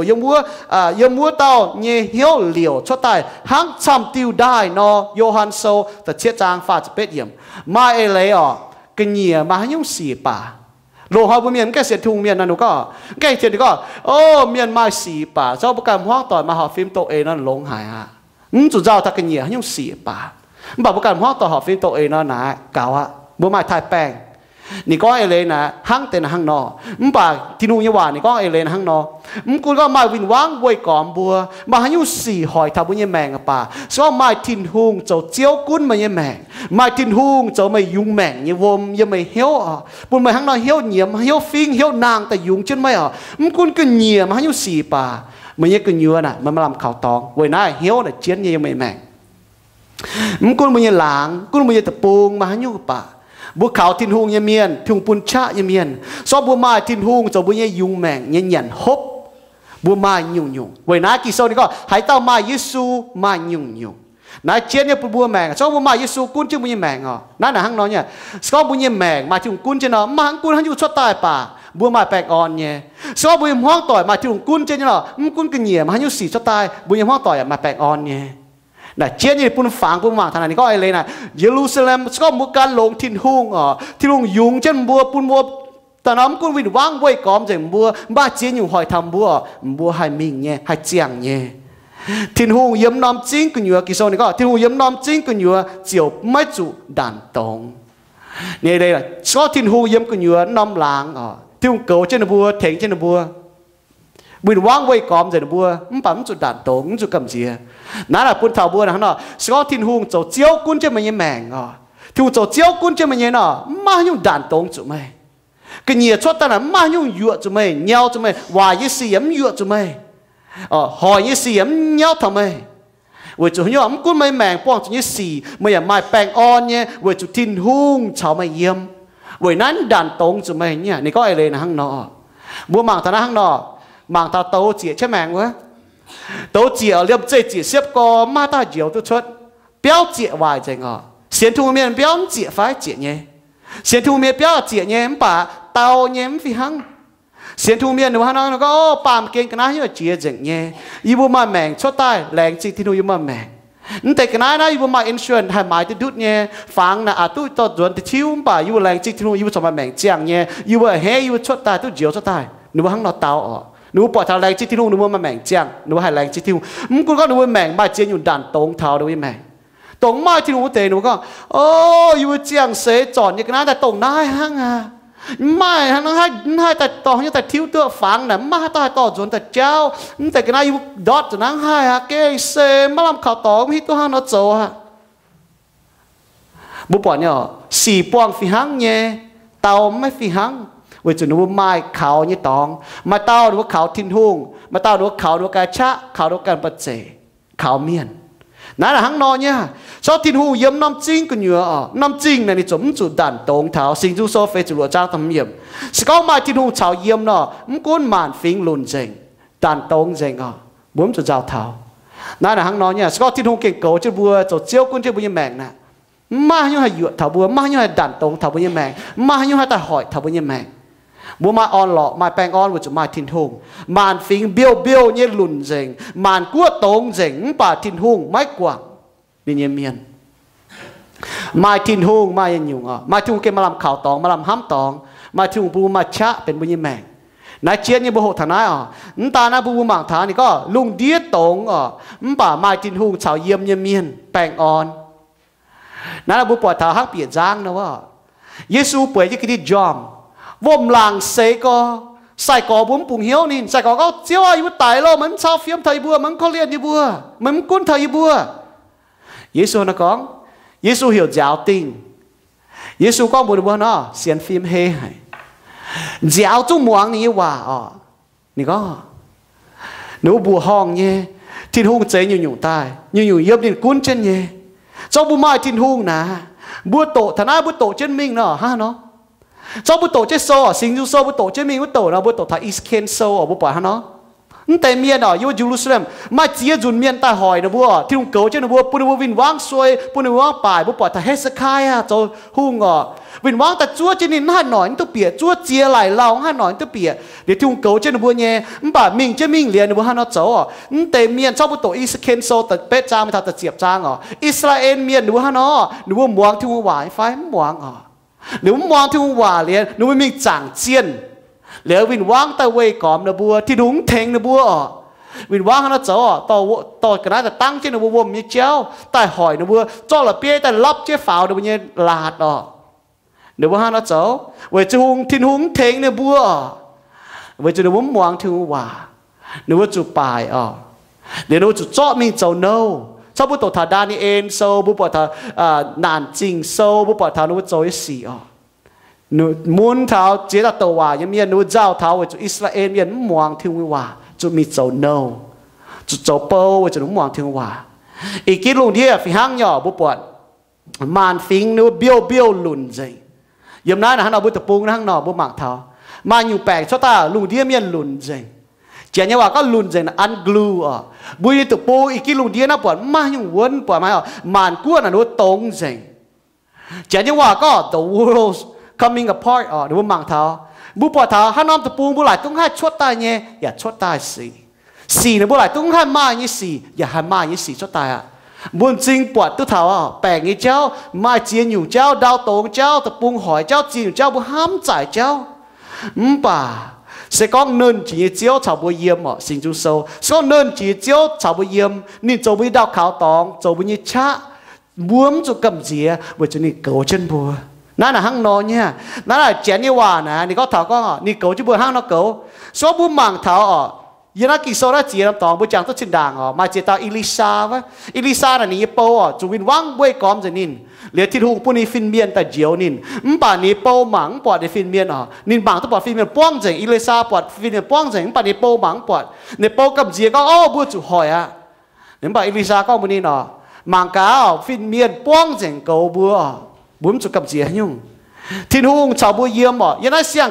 yếm mua tao như hiếu liều chốt tại hăng chăm tiêu đai nó yêu han số ta chiết trang phaจะ pet yếm mai lấy cái nhiều mà nhung xì bà lô họ bên miền cái xiên thùng miền nó có cái chuyện đó có miền mai xì bà sau bữa cảm hoang tỏi mà họ phim tội nó lông hại à chủ giao ta cái nhiều nhung xì bà bảo bữa cảm hoang tỏi họ phim tội nó nè cào à bữa mai thay bènนี่ก็เอเลนะหั่งเต็นหั่งนอบ่าที่นู่นยังว่านี่ก็เอเลนะหั่งนอกูก็มาวินว่างบวยกอมบัวมาให้อยู่สี่หอยทับบุญยแมงอ่ะป่าสก็มาทินหุงเจ้าเจียวกุ้นมายแมงมาทินหุงเจ้าไม่ยุงแมงยังวมยังไม่เหี้ยวอ่ะปุ่นมาหั่งนอเหี้ยวเหนียมเหี้ยวฟิงเหี้ยวนางแต่ยุงจนไม่อ่ะกูก็เหนียมมาให้อยู่สี่ป่ามันยังก็เหนียวน่ะมันมาลำข่าวตองเว้ยน่าเหี้ยวน่ะเจียนยังไม่แมงกูมันยังหลางกูมันยังตะปูงมาให้อยู่ป่าบัวขาวทินหุงยเมียนทุ่งปุนชะยเมียนซอบัวไม้ทินหุงจะบัวเนี่ยยุงแมงเนี่ยหยันฮบบัวไม้ยุงเว้ยนะกี่โซนี่ก็หายเต้าไม้ยิสูไม้ยุงนะเจียนเนี่ยบัวแมงซอบัวไม้ยิสูกุ้นจึงบัวเนี่ยแมงนั่นน่ะฮังน้อยเนี่ยซอบัวเนี่ยแมงมาถึงกุ้นเจเนาะมาฮังกุ้นฮังอยู่ชดตายป่าบัวไม้แปลกอ่อนเนี่ยซอบัวห้องต่อยมาถึงกุ้นเจเนาะกุ้นกันเหนียมาฮังอยู่สีชดตายบัวห้องต่อยมาแปลกอ่อนเนี่ยน่ะเจียนนี่ปุ่นฝังปุ่นวางทางนี้ก็อะไรนะเยรูซาเล็มก็มุการลงทินหุงทินหุงยุงเช่นบัวปุ่นบัวแต่น้ำกุนวินว่างไว้กอมจากบัวบ้าเจียนอยู่หอยทำบัวให้มิงเนี่ยให้เจียงเนี่ยทินหุงเยี่ยมน้ำจิ้งกันอยู่กี่โซนี่ก็ทินหุงเยี่ยมน้ำจิ้งกันอยู่เจียวไม่จุด่านตรงเนี่ยเลยก็ทินหุงเยี่ยมกันอยู่น้ำล้างทินหุงเก่าเช่นบัวเถงเช่นบัววินว่างไว้กอมจากบัวปั๊มจุดด่านตรงจุดกำเจียนั่นแหละปุ่นเท่าบัวนะเนาะสก็ทินหุงจะเจียวกุ้นจะมันยังแมงทินหุงจะเจียวกุ้นจะมันยังเนาะมายุ่งด่านตรงจุดไหมcái nhiều chốt ta là ma nhung dựa cho mày nhau cho mày hoài như xì ấm dựa cho mày hỏi như xì ấm nhau thằng mày với chủ nhau ấm cuốn mày mèn quăng cho như xì mày mày bèn on nhé với chủ tin hung cháu mày yếm với nán đàn tông cho mày nhá này có ai lên hăng nọ mua mảng thằng hăng nọ mảng thằng tàu chỉ chết mèn quá tàu chỉ ở liệp chơi chỉ xếp có ma ta diều tôi chốt béo chỉ vài chừng xiên thu miền béo chỉ phải chỉ nhé xiên thu miền béo chỉ nhé bà tàu nhém phi hăng xiên thu miền nó nó có pàm kiên cái này như chia chừng nhé ibu mà mèn chốt tai lẹng chỉ thì nuôi mà mènแต่cái này ibu mà insurance hay máy tự đút nhé phang là tôi tao chuẩn thì chiếu bà ibu lẹng chỉ thì nuôi ibu cho mà mèn chàng nhé ibu hè ibu chốt tai tôi chiếu chốt tai nó hăng nó tàuนูปล่อยทางแรงจิตที่นู่นนูมาแมงเจียงนูให้แรงจิตที่นู่นกูก็นูแมงมาเจียงอยู่ด่านตรงเท้าดูแมงตรงมาที่นู่นเตะนูก็โอ้อยู่เจียงเสยจอดอย่างนั้นแต่ตรงได้ฮังไม่ฮังให้แต่ต่อแต่ทิ้วตัวฝังน่ะมาต่อจนแต่เจ้าแต่กันนั้นอยู่ดอทจะนั่งให้ฮะเกยเสยมาลำข่าวต่อมีตัวฮังนอโจฮะบุปผาเนี่ยสี่ปวงฝีหังเนี่ยเตาไม่ฝีหังvới chủ nó mai khảo như tòng mà tao nó khảo thiên hùng mà tao nó khảo nó cái chá khảo nó cái bật rể khảo miền nãy là hắn nói nha sau thiên hùng yếm năm chính của nhựa năm chính này thì chúng chủ đàn tông thảo sinh du so phê chủ lúa trang thầm yếm sau mai thiên hùng chào yếm nó cuốn màn phím lùn dình đàn tông dình bốn chủ giao thảo nãy là hắn nói nha sau thiên hùng kiện cầu cho bùa cho chiếu quân cho bùa mèn nè mà như hay dựa thảo bùa mà như hay đàn tông thảo bùa mèn mà như hay ta hỏi thảo bùa mèn bùa mà on lọ mà bèn on của chúng mai thiên hùng màn phím biêu như lùn dình màn cua tông dình bà thiên hùng máy quảng đi nhiên miền mai thiên hùng mai yên nhung mai thiên hùng kia mà làm khảo tòng mà làm hám tòng mai thiên hùng bùa mà chạเป็นbùa mèn nãy chiến như bộ hộ thằng nãy ta na bùa mảng thằng này có lùng đĩa tông bà mai thiên hùng chào yếm nhiên miền bèn on nãy là bùa bỏ thằng hắc biển giang đâu á Giêsu bởi cái đi jom vôm làng xây có sai có bốn bùng hiếu nín sai có chiếu ai bút tài lo mình sao phim thầy bùa mình có liền như bùa mình cuốn thầy bùa Giêsu nó có Giêsu hiểu giáo tình Giêsu có một bữa nó xem phim hay giáo chung muang như hòa nè có nếu bùa hong nhé thiên hùng chế nhiều nhung tai nhiều nhung yếm đến cuốn chân nhé sau bùa mai thiên hùng nè bùa tổ thằng ai bùa tổ chân mình nó ha nó sau bữa tổ chết sâu sinh du sâu bữa tổ chết mình bữa tổ nó bữa tổ thay Isken sâu ở bữa bỏ hắn nóแต่เมียนอยู่เยรูซาเล็มมาเจียจุนเมียนตาหอยนะบัวที่ลุงเก๋เจ้านะบัวปุ่นบัววินว่างซวยปุ่นว่างป่ายบัวปล่อยทเฮสคายโจหุ่งวินว่างแต่จั่วเจนินห้าหน่อยตัวเปียจั่วเจียไหลเราห้าหน่อยตัวเปียเดี๋ยวที่ลุงเก๋เจ้านะบัวเนี่ยป่ามิงเจ้ามิงเลียนนะบัวฮันเอาโจแต่เมียนชอบบัวโตอิสเคนโซแต่เป็ดจางไม่ทันแต่เจียบจางอิสราเอลเมียนนะบัวฮันนะบัวมวงที่บัวหวายไฟมวงnếu mong theo hòa liền nếu mình chẳng chiên nếu mình vang ta quay còm là bùa thì đúng thèn là bùa mình vang nó cháu tao cái này là tăng trên là bùa mình chéo ta hỏi là bùa cho là bia ta lấp chế pháo được bao nhiêu lạt nếu bùa nó cháu vậy chứ hung thiên hung thèn là bùa vậy chứ nếu muốn mong theo hòa nếu muốn chụp bài nếu nó chụp cho mình cháu nâu sau bữa tổ thà đan ni ên sâu bữa bỏ thà nản trình sâu bữa bỏ thà nó chơi xì muốn tháo chế là tổ hòa như miền nó giao tháo với Israel miền muang thiên hòa cho mình cháu nâu cho cháu bầu với cho nó muang thiên hòa ý kiến luôn đi phi hang nhỏ bữa bỏ màn phím nó biêu lùn dậy yếm nói là hắn nào bữa tập bung hang nọ bữa mảng tháo mà nhiều bèn cho ta luôn đi miền lùn dậy chỉ nhưว่าก็ลุนเจนอันกลูบุยตุปูอีกิลุนเดียนะปวดมาอยู่วนปวดมามันกู้น่ะนู้ตรงเจนchỉ nhưว่าก็ the world coming apartดูว่ามังเท้าบุปผาฮันน้อมตุปูบุหลายต้องให้ชดตายเนี่ยอย่าชดตายสีเนี่ยบุหลายต้องให้มาอย่างนี้สีอย่าให้มาอย่างนี้สีชดตายบุญจริงปวดตัวเท้าแปลงนี้เจ้ามาเจียนอยู่เจ้าดาวตงเจ้าตะปูหอยเจ้าจีนเจ้าบุห้ามจ่ายเจ้าป่าsẽ có nên chỉ chiếu chào bùi yếm sinh du sâu sẽ có nên chỉ chiếu chào bùi yếm nên châu bùi đào khảo tòng châu bùi như cha buông cho cầm dìa bởi cho nên cầu chân bùa nó là hăng nó nha nó là chén như hòa nè ni có thảo có ni cầu chứ bùi hăng nó cầu số bùi mảng thảo giờ nó kỳ số đó chỉ làm tòng bùi chẳng tốt trên đàng mà chỉ tao Elisa vá Elisa là ni bầu chú vinh vang bùi cóm rồi nín liền thiên hùng bùi ni phim miên tại diều nín bà ni bầu mảng bọt để phim miên nín bảng tôi bọt phim miên quang rồi Elisa bọt phim miên quang rồi bà ni bầu mảng bọt ni bầu cầm dìa có bùi chủ hỏi nếu bà Elisa có bùi ni mảng cá phim miên quang rồi cầu bùa bùi chủ cầm dìa nhung thiên hùng chào bùi yếm giờ nó xiang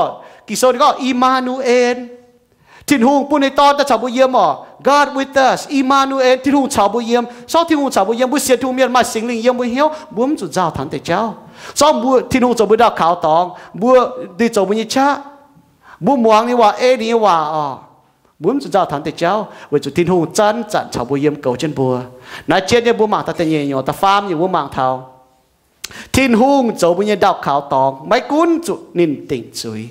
kỳ số thì có Emmanuel thiên hùng bùi này to ta chào bùi yếm God with us Emmanuel thiên hùng chào bùi yếm sau thiên hùng chào bùi yếm bùi xiên thiên miên mà sinh linh yếm bùi hiếu bùi chủ giao thắng để cháu sau bùi thiên hùng chào bùi đào khảo tòng bùi đi chào bùi như cha bùi muang như hòa như hòa bùi chủ giao thắng để cháu với chủ thiên hùng chân chặn chào bùi yếm cầu chân bùa nói chết như bùi mảng ta tên nhẹ ta farm như bùi mảng thảo thiên hùng chào bùi như đào khảo tòng mấy cuốn chủ nín tỉnh chuối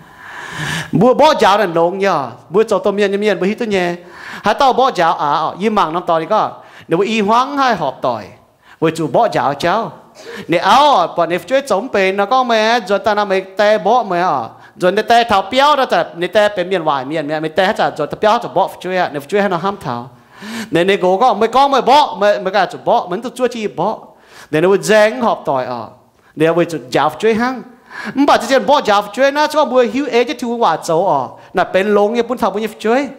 bùa bỏ giáo là nông nhở bùa cho tôm miên bùa hít tôi nhẹ hai tao bỏ giáo yếm mảng năm tỏi có nếu y hoang hai họp tỏi bùa chủ bỏ giáo cháu nếu bọn nếu chơi chống bền nó có mẹ rồi ta làm mấy tay bỏ mẹ rồi nếu tay tháo béo đó là nếu tayเป็นmiên vải miên mẹ mấy tay hết rồi ta béo cho bỏ chơi nếu chơi hay nó ham tháo nếu cố có mấy con mấy bỏ mấy cái chủ bỏ mình tự chơi chi bỏ nếu dáng họp tỏi nếu bùa chủ giáo chơi hăng bà chỉ bỏ giáo chơi na cho bùa hiu ế chứ thiếu hòa châu nè bên lông như bún thảo bùn như chơi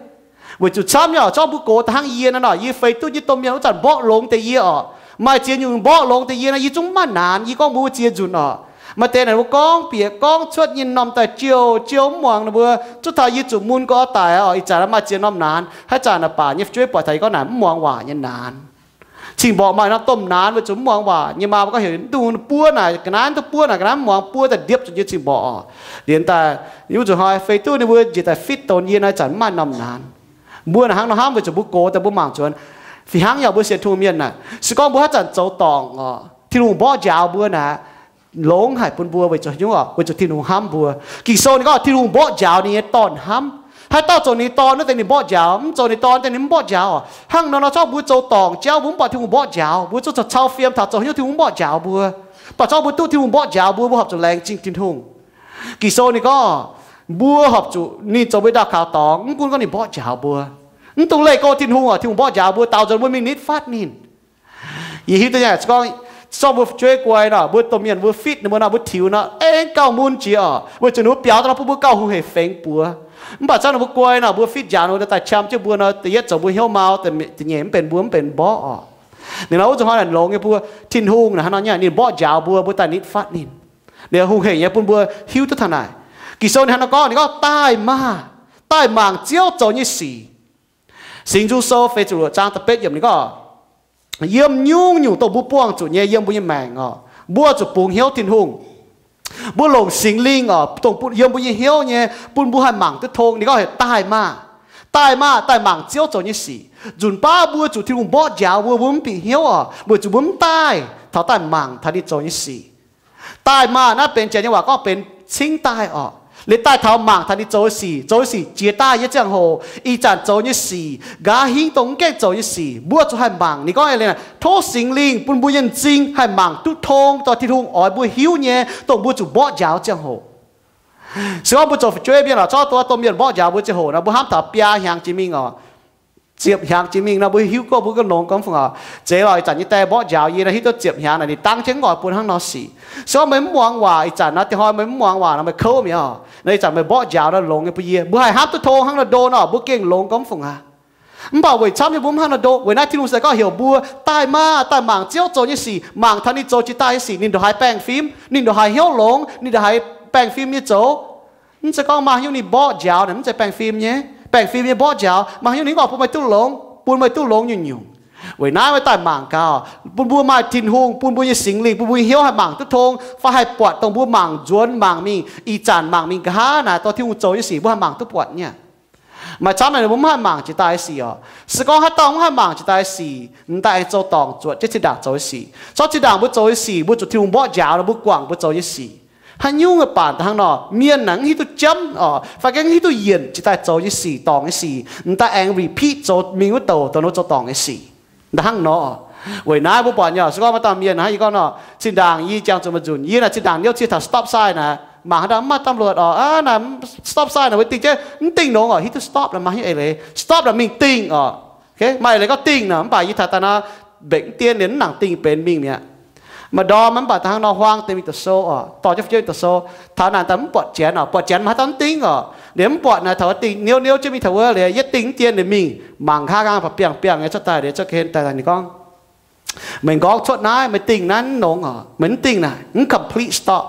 với chủ chăm nhở cho bố cố thang yên nó nói y phê tu y tôm miếng chẳng bỏ lông tê y ở mà chiến nhung bỏ lông tê y là y chúng mà nản y con bố chiến dùn ở mà tên này bố con bịa con chuột nhìn nằm tại chiều chiều muang nó bữa chút thay y chủ muôn có tài ở y chả là mà chiến nằm nản hay chả là bà nhếp chuối bỏ thấy có nản muang hòa nhân nản chỉ bỏ mà nó tôm nản với chúng muang hòa nhưng mà có hiểu tu bua này cái nán tu bua này cái nán muang bua tại điệp cho như chỉ bỏ hiện tại như chủ hỏi phê tu này bữa chỉ tại fit tồn yên này chẳng mà nằm nản bữa nào hang nó ham với chủ bố cốแต่bố mang chuẩn vì hang nhiều bữa sẽ thu miên này sự con bữa chẳng châu tòng thì luôn bỏ giàu bữa này lông hải bún bùa với chỗ nhung với chỗ thì luôn ham bùa kỳ sau này có thì luôn bỏ giàu này tòn ham hay tao chỗ này tòn nóแต่นี่bỏ giàu chỗ này tònแต่นี่bỏ giàu hang nóชอบbữa châu tòng giàu bún bỏ thì luôn bỏ giàu bữa chỗ chao phim thảo chỗ nhung thì luôn bỏ giàu bùa bỏ cho bữa tu thì luôn bỏ giàu bùa học chỗ làng chính tin hùng kỳ sau này có bùa học chủนี่chỗ bây đào khảo tòng cũng cóนี่bỏ giàu bùaตรงเลยก็ทิ้งหัวทิ้งบ่อจ่าบัวเต่าจนบัวมีนิดฟาดนินยี่หิวตัวเนี่ยก็ชอบบัวช่วยกวยเนาะบัวตัวเมียนบัวฟิตเนี่ยบัวน่ะบัวถิวเนาะเอ็งเก่ามุนจี๋อบัวจนบัวเปียวตอนบัวเก่าหูเหเฟงปัวมันบอกเจ้าหน้าบัวกวยเนาะบัวฟิตยาวเนาะแต่ช้ำเจ้าบัวเนาะแต่ยัดเจ้าบัวเหี้ยวเมาแต่เหนี่ยมเป็นบัวมันเป็นบ่อเนี่ยเราจะหาหลังลงเนี่ยบัวทิ้งหุงนะฮะเนาะเนี่ยนี่บ่อจ่าบัวบัวแต่นิดฟาดนินเดี๋ยวหูเหเนี่ยปุ่นบัวหิวตัวท่านไหนกี่โซนฮะเนาะก็นี่ก็ใต้มาใต้หมางเจียวโจนี่สีสิ่งจูโซเฟจูจางตะเป็ดอย่างนี้ก็เยี่ยมยุ่งอยู่ตัวบุป้วงจุเนี่ยเยี่ยมบุญแมงบัวจุปูงเหี้ยวทิ้งหุงบัวหลงสิงลิงตรงเยี่ยมบุญเหี้ยวเนี่ยปุ่นบุหันหมั่งตัวทงนี่ก็เห็นใต้มาใต้หมั่งเจียวโจนี่สีจุนป้าบัวจุทิ้งหุงบ่อยาวบัวบุ้มปีเหี้ยวบัวจุบุ้มใต้เท่าใต้หมั่งท่านี่โจนี่สีใต้มาน่าเป็นเจนี่ว่าก็เป็นชิงใต้เลยใต้เท้าหมางท่านี่โจสี่เจียใต้ยี่จังโหอีจันโจยี่สี่กาหิงตงแก่โจยี่สี่บัวจะให้หมางนี่ก็อะไรนะโทสิงลิงปุ่นบัวยันจริงให้หมางตุทงต่อที่ทุ่งอ้อยบัวหิวเนี่ยตรงบัวจุบ่อยาวจังโหซึ่งบัวจะช่วยเบี้ยหรอชอบตัวเมียนบ่อยาวบัวจะโหนะบัวห้ามถาเปียหางจิมิงเจียบหางจิมิงนะบัวหิวก็บัวก็หลงก็ฟังเจ้าไอ้จันยี่แต่บ่อยาวยี่นะที่ตัวเจียบหางนี่ตั้งเชิงก่อนปุ่นห้างนอสีซึ่งมันมองว่าไอ้จันนะที่หอยมันมองว่านะมันเข้ามีในจันมันบ่อยาวแล้วลงไอ้ปุยบัวให้ห้ามตัวโทห้างเราโดนบัวเก่งลงก็ฟังมันบอกว่าช้ำยังบุ้มห้างเราโดนเวลาที่ลุงใส่ก็เหี่ยวบัวใต้มาใต้หมางเจียวโจยี่สี่หมางท่านี่โจจีใต้สี่นินเดหายแป้งฟิล์มนินเดหายเหี่ยวหลงนินเดหายแป้งฟิล์มเนี่ยโจมันจะก็มาเหี่ยวนี่บ่อยาวเนี่ยมันจะแป้งฟิล์มเนี่ยแป้งฟิล์มเนี่ยบ่อยาวมาเหี่ยวนี่ก็ปุ่นไปตู้หลงปุ่นไปตู้หลงยุ่งเวลาไว้ใต้หมางก้าวปุ่นบัวมาทิ้งหุงปุ่นบัวยี่สิงลิงปุ่นบัวเหี่ยวให้หมางตุ้ทงฟ้าให้ปวดตรงบัวหมางจวนหมางมิงอีจานหมางมิงก้าน่ะตัวที่หุงโจยี่สี่บัวให้หมางตุ้ปวดเนี่ยมาช้ำเลยบัวให้หมางจีตายสี่สกอให้ตองให้หมางจีตายสี่นั่นแต่โจตองจวดจะจีด่างโจยี่สี่โจจีด่างบัวโจยี่สี่บัวจุดที่หุงบ่อยาวแล้วบัวกว่างบัวโจยี่สี่ฮันยุ่งกับป่านทางนอเมียนหนังที่ตัวจ้ำฝากแกงที่ตัวเย็นจีตายโจยี่สี่ตองยี่สี่นั่นแต่แองรีพีทโจมิงว่าโตตัวโน้โจตองยี่สี่ดังเนาะเว้ยนายบุปผาเนี่ยสก็มาตามเมียนะอีกก็เนาะสินด่างยี่จังจะมาจุนยี่นะสินด่างเลี้ยวที่ถ้า stop sign นะมาหาดำมาตำรวจนะ stop sign นะเว้ยติ๊กเจ้ติ๊งน้องที่ตัว stop แล้วมาให้อะไร stop แล้วมิงติ๊งโอเคไม่อะไรก็ติ๊งนะมันป่ายี่ถ้าตานะเบ่งเตี้ยนเน้นหนังติ๊งเป็นมิงเนี่ยมาดอมันป่าทางนอฮวางเต็มตัวโซ่ต่อจะเจอตัวโซ่ท่านั้นแต่มันปวดแขนปวดแขนมาตั้งติ๊งเดี๋ยวมันปวดนะถ้าว่าติ๊งเนี้ยวจะมีถ้าว่าเลยยัดติ๊งเตี้ยนเนี่ยมิงมังค่ากลางแบบเปียงไงจะตายเดี๋ยวจะเห็นแต่นี่ก็mình có chốt nái mình tình nắn nóng mình tình này mình complete stop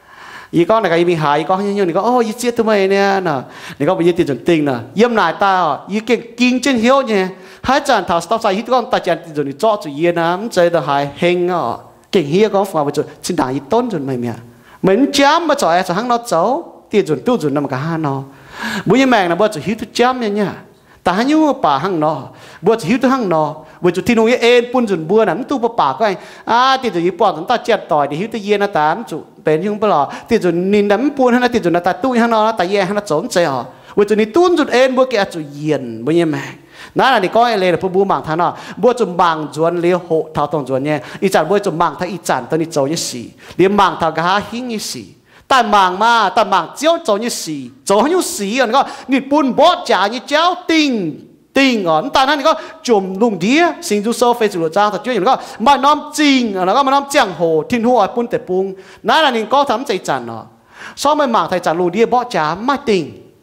ý con này cái mình hại con như này có ý chết tụi mày nè nè có bây giờ tiền chuẩn tình nè yếm này ta ý kinh trên hiếu nhỉ hai chàng thảo stop sai hít con ta chàng tiền chuẩn cho chủ yên á mình chơi được hại hình kinh hiếu con phải chuẩn xin đảng ý tôn chuẩn mày mẹ mình chém mà chọi cho hắn nó xấu tiền chuẩn tiêu chuẩn nằm cả hai nó bữa như mẹ là bữa chuẩn hiếu tôi chém nha ta hay như bà hăng nó bữa chuẩn hiếu tôi hăng nóบจุดที่นุ่งเอ็นปุ่นจุนบัวน่ะมันตู้ปากก็ไอ้ที่จุดญี่ปุ่นตาเจ็ดต่อยที่หิวตะเย็นนะตามจุเป็นยุ่งปลอที่จุดนินดำปุ่นฮะนะที่จุดตาตู้ฮะนะตาเย่ฮะนะสนใจบจุดนี้ตุ้นจุดเอ็นบัวแกจุดเย็นบัวยังไงนั่นแหละนี่ก็ไอ้เลยนะพวกบัวบางท่านบัวจุดบางจวนเลี้ยวโหเท่าตรงจวนเนี่ยอีจันบัวจุดบางท่าอีจันตอนนี้โจยี่สี่เลี้ยงบางท่ากะหาหิ้งยี่สี่แต่บางมาแต่บางเจ้าโจยี่สี่โจยี่สี่อันก็นี่ปุ่นบัวจ่านี่เจ้าติงtìnhแต่นั้นก็จุ่มลุงเดียสิ่งที่โซ่เฟซบุ๊กจ้างแต่ช่วยอย่างก็มาน้ำจริงแล้วก็มาน้ำเจียงโหทิ้งหัวปุ่นแต่ปุงนั่นนี่ก็ทำใจจันซ้อมไม่หมากไทยจันลุงเดียบ่จ๋าไม่ติง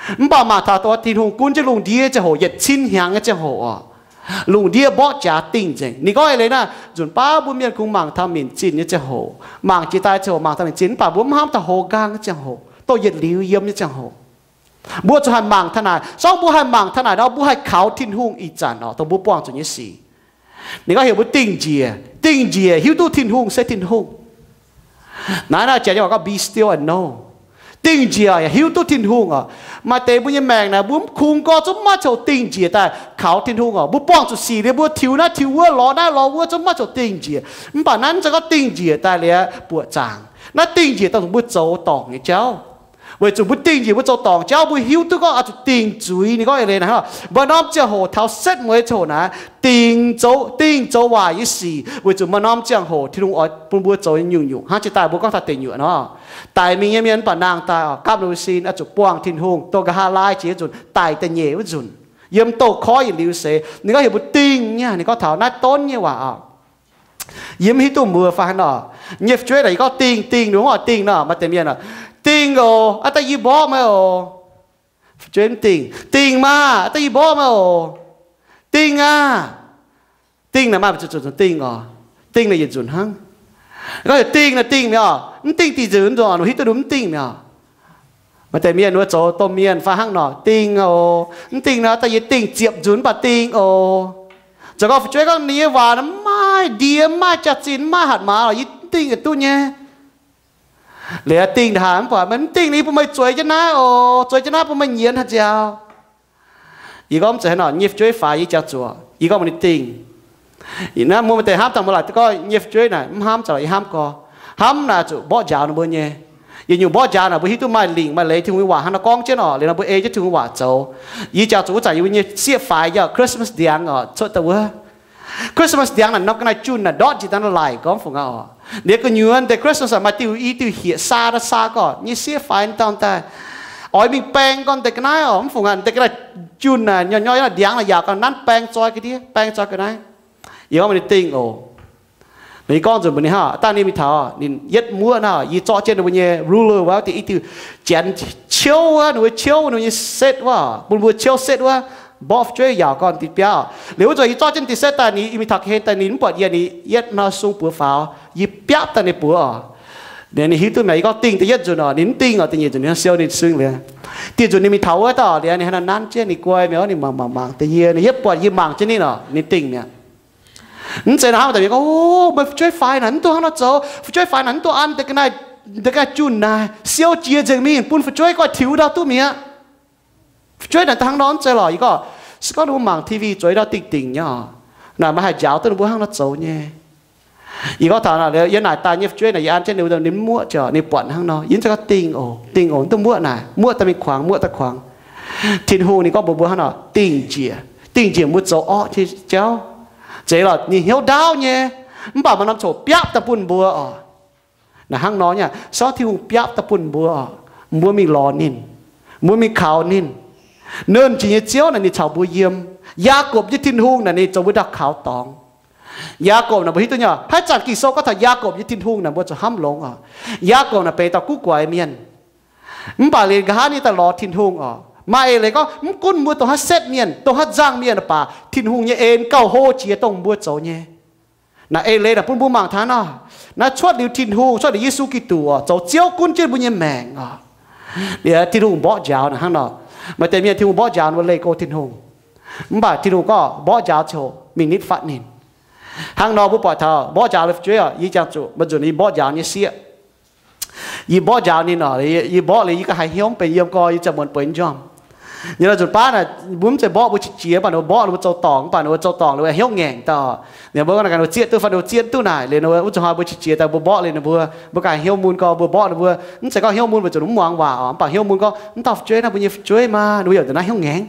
bảo mà thàตัวที่ลุงกุ้นจะลุงเดียจะโหยัดชิ้นหางจะโหลุงเดียบอกจ่าติ่งจริงนี่ก็อะไรนะจุนป้าบุญเมียนคงมังทำมินจินจะโหมังจีตายจะโหมังทำมินจินป้าบุญห้ามจะโหกางจะโหตัวยัดลิ้วเยี่ยมจะโหบัวจะให้มังทนายสองบัวให้มังทนายแล้วบัวให้เขาทิ้งหุ่งอีจันตัวบัวป้องจนยี่สี่นี่ก็เห็นว่าติ่งเจียหิวตู้ทิ้งหุ่งเสทิ้งหุ่งนั่นน่ะจะบอกว่า be still and knowติ่งเจียหิวตู้ทิ้งหุ่งมาเตะบุญยังแมงนะบุญคุงก็จะมาโจติ่งเจียแต่เขาทิ้งหุ่งบุญป้องจุดสี่เลยบุญทิวนะทิวรอได้รอวัวจะมาโจติ่งเจียมันป่านนั้นจะก็ติ่งเจียแต่เลยปวดจางนั่นติ่งเจียต้องบุญโจตองไงเจ้า为做不定义，不做当家不晓得个啊就定罪，你讲อะไรนะฮะบ่น้อมเจ้าโหเท้าเซ็ตมวยโฉนะ定做ว่าอีสี่为做บ่น้อมเจ้าโหที่ลุงอ้อยปุ่นบัวโจยุ่งหาจะตายบ่ก็ถ้าติงอยู่เนาะตายมีเมียนป่านางตายกับลูซีนอ่ะจุป้วงทิ้งหงตัวกะหาลายเจียจุนตายแต่เหยวจุนยมโตคอยลิวเสนี่ก็เห็นบ่ติงเนี่ยนี่ก็เท้าหน้าต้นเนี่ยว่ายิ้มให้ตัวมือฟังเนาะเงียบช่วยได้ก็ติงหนูว่าติงเนาะมาเต็มเมียนเนาะติงโออาตายีบอกมาโอเจนติงมาอาตายีบอกมาโอติงอ่ะติงนะมาจุดติงอ๋อติงในจุดหังก็ติงเนี่ยมันติงตีจุดตัวหนูฮิตตัวมันติงเนี่ยมาแต่เมียนว่าโจต้มเมียนฟ้าหังเนาะติงโอมันติงนะแต่ยีติงเจียบจุดปะติงโอจะก็ช่วยก็นี้ว่านะไม่เดียไม่จัดสินไม่หัดมาหรอยีติงกับตัวเนี่ยเหลือติ่งถามว่ามันติ่งนี้ผมไม่ช่วยจะน่าโอ้ช่วยจะน่าผมไม่เยียนฮะเจ้าอีกก็มันจะให้หน่อยเงียบช่วยฝ่ายอีจ้าจัวอีกก็มันติ่งอีนั่นมัวแต่ห้ามทำอะไรแต่ก็เงียบช่วยหน่อยห้ามจะอะไรห้ามก็ห้ามน่ะจุบ่ยาวนะบ่เนี่ยยังอยู่บ่ยาวน่ะบ่ฮิตตัวไม่ลิงไม่เลยถึงว่าฮันน่ะกองเจ้าหน่อเลยนะบ่เอจะถึงว่าโจอีจ้าจัวใจอยู่เนี่ยเสียฝ่ายเยอะคริสต์มาสเดียงอ่ะช่วยตัวคริสต์มาสเดียงน่ะนกกันจุนน่ะดอดจิตนั่นไหลก็ฝงอ่ะเดี๋ยวก็ย้อนแต่คริสต์มาสมาติวอีติวเหี้ยซาก่อนนี่เสียฝ่ายตอนแต่อ๋อมีแปลงก่อนแต่ก็ได้อ๋อมันฝงอ่ะแต่ก็ได้จุนน่ะย่อยๆน่ะเดียงน่ะอยากกันนั้นแปลงจอยกันดิแปลงจอยกันได้ยังมันติงโอนี่ก้อนจุดบนนี้ฮะตอนนี้มีท่านี่ยัดมัวน่ะยี่จ่อเจนบนนี้รูเลอร์ว่าที่อีติวเจนเชี่ยวว่าหนูเชี่ยวหนูยี่เซตว่าบุญบัวเชี่ยวเซตว่าบอฟช่วยยาวก่อนติดเปียหรือว่าจะยี่จ่อเจนติดเซตตอนนี้มีทักเห็นตอนนี้มันปวดเย็นนี้ยัดน่าสูงปัวฟ้ายี่เปียตอนนี้ปัวเดี๋ยวนี้ฮิตตัวไหนก็ติงแต่ยัดจุดน่ะนิ้นติงอ่ะติงยัดจุดนี้เชี่ยวนี่ซึ้งเลยที่จุดนี้มีเท้าต่อเดี๋ยวนี้ขนาดนั้นเจ้านี่กล้วยแมวนี่มังแต่เย็นนี่ยัดปวดยี่มังเจ้านี่เนาะนี่ติงเนี่ยนั่นเจ้าหน้าแต่ก็โอ้มาช่วยฝ่ายนั้นตัวเขาเจ้าช่วยฝ่ายนั้นตัวอันแต่ก็นายแต่ก็จุนนายเชี่ยวเจียจังมีปุ่นช่วยก็ถิวดาวตัวเมียช่วยแต่ทางน้องเจ้าหล่ออีกก็สก็ดูมังทีวีช่วยดาวติ่งเนี่ยน่ะมาให้ยาวตัวนู้นห้างเราเจ้าเนี่ยอีกก็ถามอะไรยันไหนตายเนี่ยช่วยไหนยันเช่นเดียวกันนิ้มมั่วเจ้านิ้ปวดห้างน้องยินจะก็ติ่งโอ้ตัวมั่วไหนมั่วแต่มีขวางมั่วแต่ขวางทินหูนี่ก็บัวห้างน้องติ่งเจียมั่วเจ้าอ้อที่เจ้าเจ๋อหรอนี่เหี้ยวดาวเนี่ยมันบอกมันน้ำโฉบยับตะปุ่นบัวอ๋อนะห้างน้อยเนี่ยซอที่หูยับตะปุ่นบัวอ๋อบัวมีหลอนินบัวมีขาวนินเนินจีเจียวน่ะนี่ชาวบัวเยี่ยมยากบยึดทินหูน่ะนี่จะวิดักขาวตองยากบน่ะบัวที่ตัวเนี่ยให้จัดกี่โซก็ถ้ายากบยึดทินหูน่ะบัวจะห้ามลงอ๋อยากบน่ะไปตะกู้กวายเมียนมันป่าเลยกะฮานี่ตลอดทินหูอ๋อมาเอเลยก็มันกุ้นบัวตัวฮัดเซตเมียนตัวฮัดจ้างเมียนป่าทินหงเนี่ยเอ็นเก้าโฮเจียตรงบัวโจเนี่ยน่ะเอเลยน่ะปุ่นบัวมังทาน่ะน่ะชวดลิวทินหงชวดลิวยิสุกิตัวโจเจียวกุ้นเจียบุญเนี่ยแมงอ่ะเดี๋ยวทินหงบ่อยาวนะฮั่นเนาะมาแต่เมียทินหงบ่อยาววันเลยโกทินหงมันบ่าทินหงก็บ่อยาวโชมีนิดฟัดนินฮั่งนอผู้ปล่อยเท้าบ่อยาวเลยช่วยอ่ะยี่จังจุมันจุนี่บ่อยาวเนี่ยเสียยี่บ่อยาวนี่เนาะยี่บ่เลยยี่ก็ให้เหี้ยมไปเยี่ยมก็ยี่จะเหมือนเป็นจอมnhư là chúng ta là bún sẽ bỏ bún chia bạn nó bỏ nó châu tỏng bạn nó châu tỏng nó hiếu nghẹn tao nếu bữa nào cái nó chiết tôi phải nó chiết tôi này lên nó cho hai bún chia tao bỏ lên nó bữa cái hiếu môn co bỏ nó nó sẽ có hiếu môn và cho nó muang vào bạn hiếu môn co nó tập chơi nó bao nhiêu chơi mà nó giờ nó hiếu nghẹn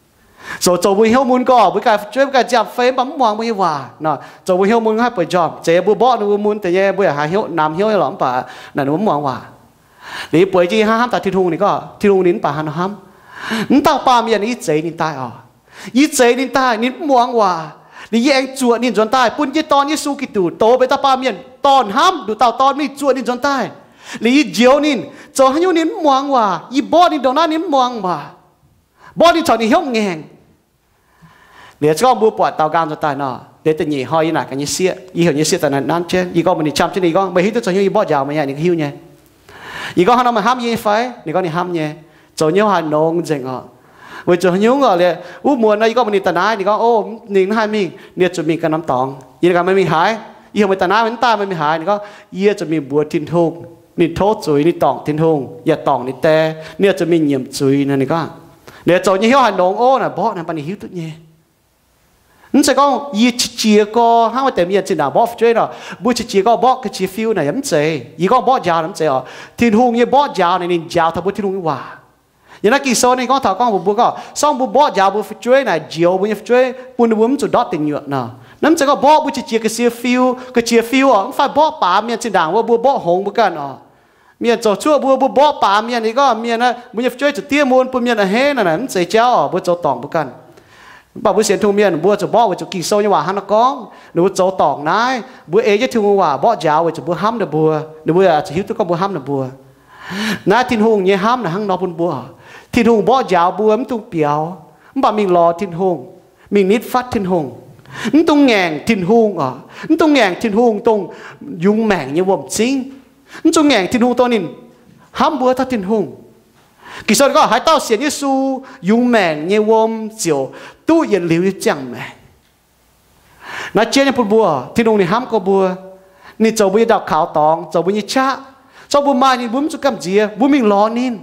rồi cho bún hiếu môn co bữa cái chơi bữa cái chạm phế bấm muang bao nhiêu vào nó cho bún hiếu môn hai bữa chọn chế bữa bỏ nó mônแต่เนี่ยbữa hai hiếu nam hiếu lắm bà là nó muang vào để bữa chỉ ham tại thiên hùng này có thiên hùng nín bà han hamนี่ตาปามีอันนี้เจนี่ตายอ๋อยี่เจนี่ตายนี่มองว่านี่แยงจวดนี่จนตายปุ่นยี่ตอนยี่สู้กิตูโตไปตาปามีอันตอนห้ามดูเต่าตอนนี่จวดนี่จนตายนี่ยี่เจียวนี่จอหันยูนี่มองว่ายี่บอนี่ดอกนั้นนี่มองว่า bỏ đi cho đi hiếu ngàn để cho mua bọt tàu gan cho tài nọ để tự nhị hoi nãy cái như xía y hiểu như xía tại nan trên y con mình chăm trên y con mấy hít tôi cho như bỏ giàu mà nhà những hiu nhé y con hắn mà ham như phải y con thì ham nhé cho nhau hà nông dừng họ với cho nhau ngờ là mùa này y con mình tận ái y con ô nín hai mình nhiệt cho mình cái nắm tòng y cái mình hái y không mình tận ái mình ta mình hái y con y cho mình bùa thiên hùng nín thốt chuối nín tòng thiên hùng y tòng nín tè nhiệt cho mình nhiễm chuối này y con để cho nhau hà nông ô là bỏ này bạn hiu tốt nhé nên sẽ có y chia có hai cái tiền trên đảo bóp chơi đó buổi chia có bóp cái chia phiêu này lắm chơi y có bóp giàu lắm chơi à thiên hùng như bóp giàu này nên giàu thằng buổi thiên hùng hòa như là kỳ sau này có thằng con buổi có xong buổi bóp giàu buổi chơi này chiều buổi chơi buổi buổi chúng đót tiền nhựa nè nên sẽ có bóp buổi chia cái chia phiêu à không phải bóp bả miền trên đảo buổi bóp hồng buổiกันà miền chỗ chua buổi bóp bả miền này có miền á buổi chơi chỉ tiêu môn buổi miền là hết này nên sẽ chéo à buổi chỗ tòng buổiกันbảo bữa sáng thu miên bữa cho bỏ bữa cho kỳ sâu như hòa hắn nó có nếu bữa cho tỏng nái bữa ấy chứ thu hòa bỏ giàu bữa cho bữa hâm được bữa nếu bữa chỉ hiếu tôi có bữa hâm được bữa nái thiên hùng như hâm là hăng nó bún bữa thiên hùng bỏ giàu bữa ấm tung piao bảo mình lo thiên hùng mình nít phát thiên hùng tung ngàn thiên hùng à tung ngàn thiên hùng tung dùng mảng như bom chính tung ngàn thiên hùng tôi nín hâm bữa ta thiên hùng kỳ sau đó hai tao xiên Giêsu dùng mảng như vôm chiều tu yên liu như chẳng mẹ nói chuyện như một bùa thì đồng này ham có bùa ni cháu bây đào khảo tòng cháu bây như cha cháu bùa mai ni bùm cho cầm gì bùa mình lo nín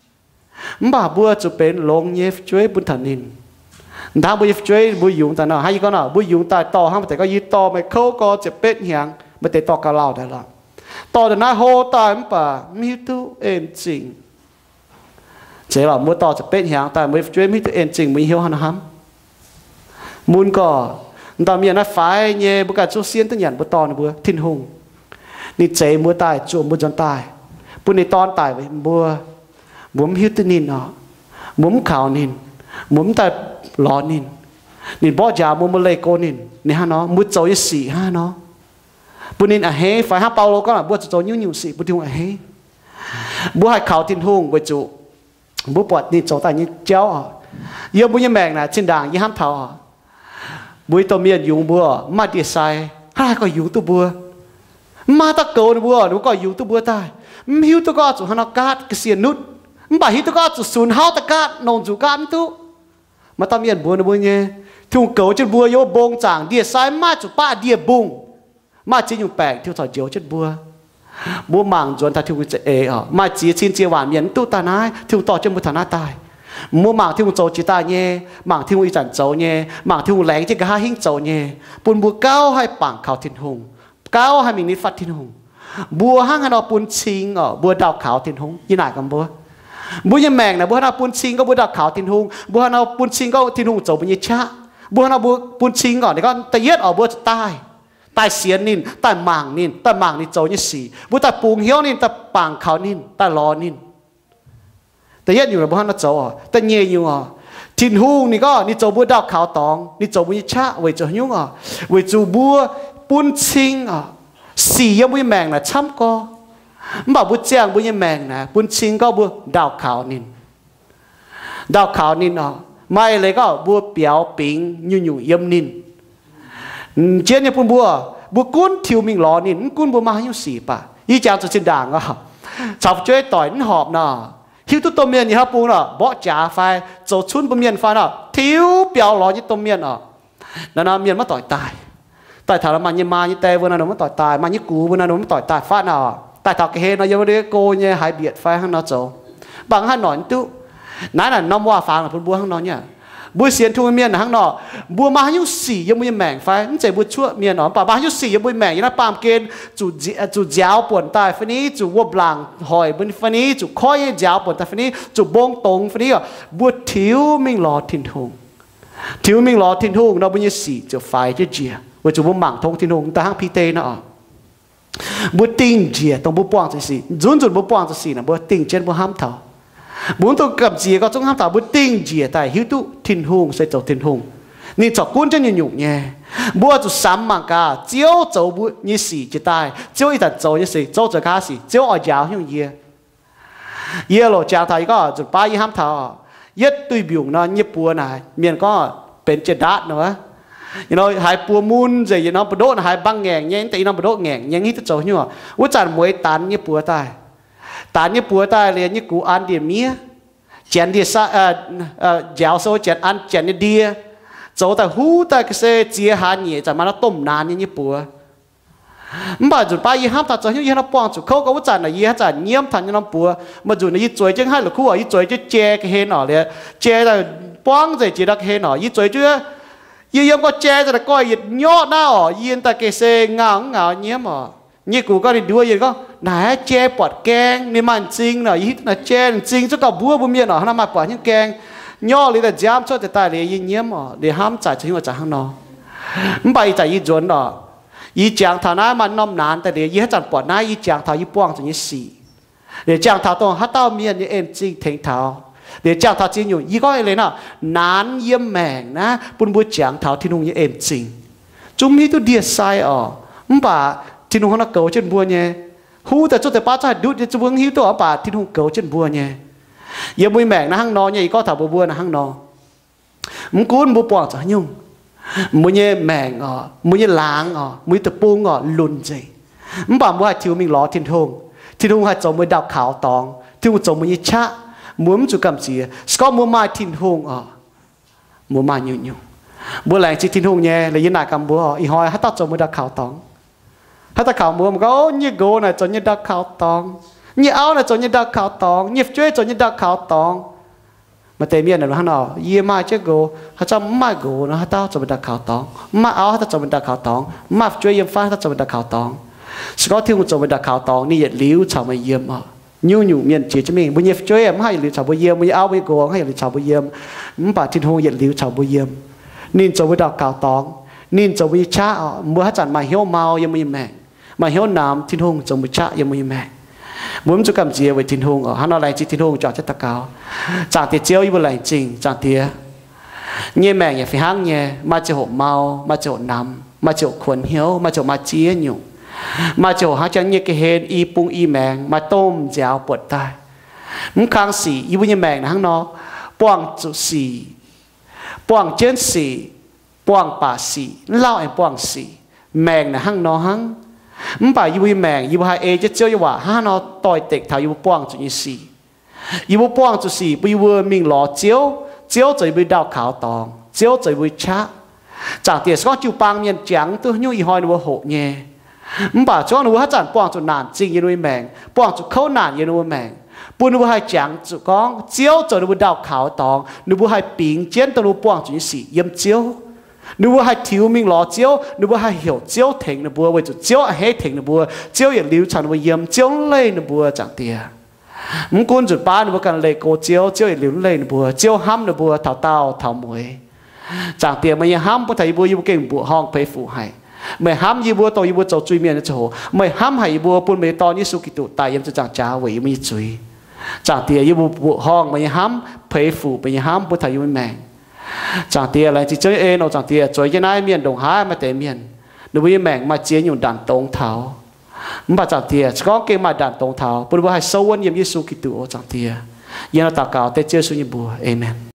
mà bùa cho bên long nhếp chơi bùn thần nín ta bùa chơi bùa dùng ta nào hay con nào bùa dùng ta to hamแต่ก็ยีto mày khâu cóจะเป็ดเหียงไม่แต่ต่อกับเราได้ละต่อแต่น่าโหตายมั้งป่ะมีตู้เอ็นจริงchế là mua toจะเป็ดเหียงแต่ไม่ช่วยมีตู้เอ็นจริงไม่เหี่ยวหันห้ำมุนก็ตอนมีนักฝ่ายเนี่ยบุกการจูเซียนตั้งยันบุตรนบัวทิ้นหงนี่เจมัวตายจูมัวจนตายปุ่นในตอนตายไปบัวมุมฮิวตนินเนาะมุมขาวนินมุมแต่หล่อนินนี่บ่จ่ามุมเลยโกนินนี่ฮะเนาะมุดโจยสีฮะเนาะปุ่นนินอะเฮฝ่ายฮะเปาโลก็น่ะบัวโจยยุ่งสีปุ่นทิ้งอะเฮบัวให้ขาวทิ้นหงไปจูบัวปวดนี่โจตายนี่เจ้าเยอะบุญยังแบ่งนะชิ้นด่างยี่ห้ามเท่าบุญตัวเมียนยุงบัวมาดีไซน์ให้ก็ยุงตัวบัวมาตะโกนบัวหนูก็ยุงตัวบัวตายมิวตัวก็จุดฮานากาดกเสียนุดบ่าฮิตัวก็จุดศูนย์เฮาตะกาดนงจุการตุมาตะเมียนบัวนะบัวเนี่ยทุ่งเก๋อจนบัวโยบงจางดีไซน์มาจุดป้าดีบุงมาจียุงแปลกที่ถอยเจียวจนบัวบัวมังจวนถ้าทุ่งจะมาจีชินเจียวหวานเมียนตุตานาทุ่งต่อจนบุตรนาตายmua mảng thiên châu chỉ ta nhé mảng thiên uy chẳng châu nhé mảng thiên lén chỉ cả hình châu nhé bùn bùa cao hay bảng khảo thiên hùng cao hay mình đi phát thiên hùng bùa hang hay nó bùn chiên bùa đào khảo thiên hùng như này cầm bùa bùa như mèng này bùa nó bùn chiên có bùa đào khảo thiên hùng bùa nó bùn chiên có thiên hùng châu bùa như cha bùa nó bùn chiên để con tay yết ở bùa tai tai xiên nín tai mảng nín châu như xì bùa tai bùng hiếu nín tai bảng khảo nín tai lò nínแต่ยัดอยู่ในบ้านนั่นโจ้แต่เงี้ยอยู่ทิ้งหูนี่ก็นี่โจ้บัวดาวขาวตองนี่โจ้บัวชะไว้โจ้ยุ่งไว้จูบัวปุ่นชิงสียังบัวแมงนะช้ำก็บ่บัวเจียงบัวแมงนะปุ่นชิงก็บัวดาวขาวนินดาวขาวนินไม่เลยก็บัวเปียวปิงยุ่ยยำนินเจียนเนี่ยปุ่นบัวกุ้นทิวมิงหล่อนินกุ้นบัวมาให้ยุ่งสีป่ะยี่จางจะชินด่างก็ชาวช่วยต่อยนั่นหอบน่ะหิวตัวเมียนนี่ฮะปูน่ะบ่จ่าไฟโจชุนบะเมียนไฟน่ะทิวเปียวหล่อยี่ตัวเมียนนั่นน่ะเมียนมาต่อยตายต่อยถามันยี่มายี่เตวันนั้นมันต่อยตายมันยี่กูวันนั้นมันต่อยตายฟาดน่ะต่อยถากเฮน่ะยังไม่ได้โกเนี่ยหายเบียดไฟข้างน่ะโจบางหันหน่อยตู้นั่นน่ะน้ำว่าฟังน่ะพุ่นบัวข้างนอกเนี่ยบัวเสียนทุ่งเมียนข้างนอกบัวมาให้ยุ่งสียังไม่แมงไฟนั่นใจบัวชั่วเมียนป่ามาให้ยุ่งสียังไม่แมงยังน่ะปามเกณฑ์จุดยาวปวดตายฟันนี้จุดวับหลังหอยบนฟันนี้จุดค่อยยาวปวดตายฟันนี้จุดบงตรงฟันนี้บัวทิวมิงหล่อทิ้งทุ่งทิวมิงหล่อทิ้งทุ่งเราบัวยี่สีจุดไฟจะเจียบัวจุดบัวหมั่งทงทิ้งทุ่งแต่ห้างพีเตน่ะบัวติงเจียตรงบัวป้องจะสีจุดบัวป้องจะสีน่ะบัวติงเจนบัวห้ามเท่าบุญตัวกับจีก็ต้องห้ามถามบุญติ้งจีแต่หิวตุทิ้งหงใส่เจ้าทิ้งหงนี่จอกกุ้นจะหยุ่งเนี่ยบัวจุดสามมังกาเจ้าเจ้าบุญยี่สี่จะตายเจ้าอีแต่เจ้ายี่สี่เจ้าจะฆ่าสี่เจ้าอ่อยยาวหิ้งเยี่ยหล่อจางไทยก็จุดป้ายห้ามถาม yết tùy biểu nó như bùa này miền có bên trên đát nữa hai bùa mun gì nó bữa đốt hai băng ngàn nhén tại nó bữa đốt ngàn nhén hít cho nhau út chặt muối tán như bùa tai liền như cú ăn điểm mía chén địa sa giáo số chén ăn chén địa chỗ ta hú ta cái xe chia hai nhỉ chả mà nó tôm nán như bùa mà dù baยี่ห้ามta cho như nó bong chủ khâu có chả làยี่chả nhiễm thành như nó bùa mà dù nóยี่chuối chứ hai là khu ởยี่chuối chứ che cái hên nọ liền che là bong rồi chỉ đặt hên nọยี่chuối chứยี่yếm có che rồi là coiยี่nhót na ởยี่ta cái xe ngáo nhiễm ở như cú có đi đua gì có nãy che bọt kengนี่มันจริงเนาะยี่น่ะcheจริงจะกับบัวบุเมียเนาะnó mà bọt những keng nhótเลยแต่ย้ำช่วยแต่ตายเลยยี่nhiễm ở đểห้ามจ่ายถึงว่าจ่ายข้างนอกไม่ไปจ่ายยี่จวนเนาะยี่จางฐานะมันน้อมนานแต่เดี๋ยวยี่ให้จัดปอดหน้ายี่จางเท้ายี่ป้องจนยี่สี่เดี๋ยวจางเท้าตรงฮัตเต้าเมียนยี่เอ็มจริงเทงเท้าเดี๋ยวจางเท้าจริงอยู่ยี่ก็เลยเนาะนานเยี่ยมแมงนะปุ่นบัวจางเท้าที่นุ่งยี่เอ็มจริงจุ่มนี่ตัวเดียดไซอ๋อไม่ป่าที่นุ่งเขาเก่าเช่นบัวเนี่ยหูแต่จุดแต่ป้าจะดูจะเบิ้งหิวตัวป่าที่นุ่งเก่าเช่นบัวเนี่ยยี่บุยแมงนะห้างนอเนี่ยยี่ก็ถาบัวนะห้างนอมึงกูนบัวป้องจะยุ่งmua như mèn mua như láng mua tập buông lùn gì bảo mua hai thiếu mình ló thiên hùng hai chồng mua đào khảo tòng thiên hùng chồng mua như cha muốn chú cầm gì có mua mai thiên hùng mua mai nhiều mua làng chỉ thiên hùng nhé là như này cầm búa ý hỏi hát tao chồng mua đào khảo tòng hát tao khảo mua mà có như gỗ này chồng như đào khảo tòng như áo này chồng như đào khảo tòng như chuối chồng như đào khảo tòng mà tây miền này nó nàoยี่mai chứ gỗ họ cho mai gỗ nó tao cho mình đặt khảo tòng mai áo họ cho mình đặt khảo tòng mai chuối yếm pha họ cho mình đặt khảo tòng có thiếu một cho mình đặt khảo tòngนี่liu chào mình yếm nhung miền chỉ cho mình bây giờ chuối em hay liu chào bây yếm bây áo bây gỗ hay liu chào bây yếm bà thiên hùng liu chào bây yếm nín cho mình đặt khảo tòng nín cho mình cha mua hát chẳng mà hiếu màu yếm mình mẹ mà hiếu nam thiên hùng cho mình cha yếm mình mẹ muốn chú cầm gì với thiên hùng hắn nói lại chỉ thiên hùng chọn chất tắc cao chẳng thì chiếu như lại trình chẳng thì như mẹ nhà phải hăng nhé mà chiều hộ mau mà chiều nằm mà chiều khuẩn hiếu mà chiều mà chia nhung mà chiều hắn chẳng như cái hên y bung y mèng mà tôm dẻo bột tai muốn khang xì y như mèng hắn nó quăng chủ xì quăng chân xì quăng bà xì lao em quăng xì mèng là hắn nó hắnไม่ไปยูแมงยูให้เอจะเจ้าอยู่ว่าฮะนอต่อยเต็กเท่ายูป้องจุดยี่สี่ยูป้องจุดสี่ไปยูมิงหล่อเจ้าจะไปดาวขาวตองเจ้าจะไปชะจากเดี๋ยวก็จูปังเมียนจังตัวยูอีหอยนัวโหเนี่ยไม่ไปจ้องนัวฮัจจันป้องจุดนานจริงยูแมงป้องจุดเข้านานยูแมงปุ่นนัวให้จังจุดก้องเจ้าจะนัวดาวขาวตองนัวให้ปิงเจียนตัวนัวป้องจุดยี่สี่เยี่ยมเจ้าnếu bữa hai thiếu mình lo chiếu nếu bữa hai hiểu chiếu thỉnh nó bữa với chủ chiếu hết thỉnh nó bữa chiếu hiện lưu tràn với yếm chiếu lên nó bữa chẳng tiền muốn cuốn chuột ba nó bữa cần lấy cô chiếu hiện lưu lên nó bữa chiếu hăm nó bữa thảo tao thảo muối chẳng tiền mà như hăm bữa thầy bữa như kinh bữa hong phải phụ hay mày hăm như bữa tôi như bữa trâu chui miền nó chỗ mày hăm hay bữa bữa mày to như su kỳ tụ tài yếm cho chẳng trả vậy mới chui chẳng tiền như bữa hong mày hăm phải phụ mày hăm bữa thầy như mày chẳng tiền là chỉ chơi ê nó chẳng tiền chơi cái này miền đồng hải mà té miền nếu bây mèn mà chiến dùng đàn tông tháo mà chẳng tiền có cái mà đàn tông tháo bữa bữa hay sâu hơn yếm Giêsu Kitô chẳng tiền, giờ nó tạo cáo té chơi suy nghĩ bùa, amen.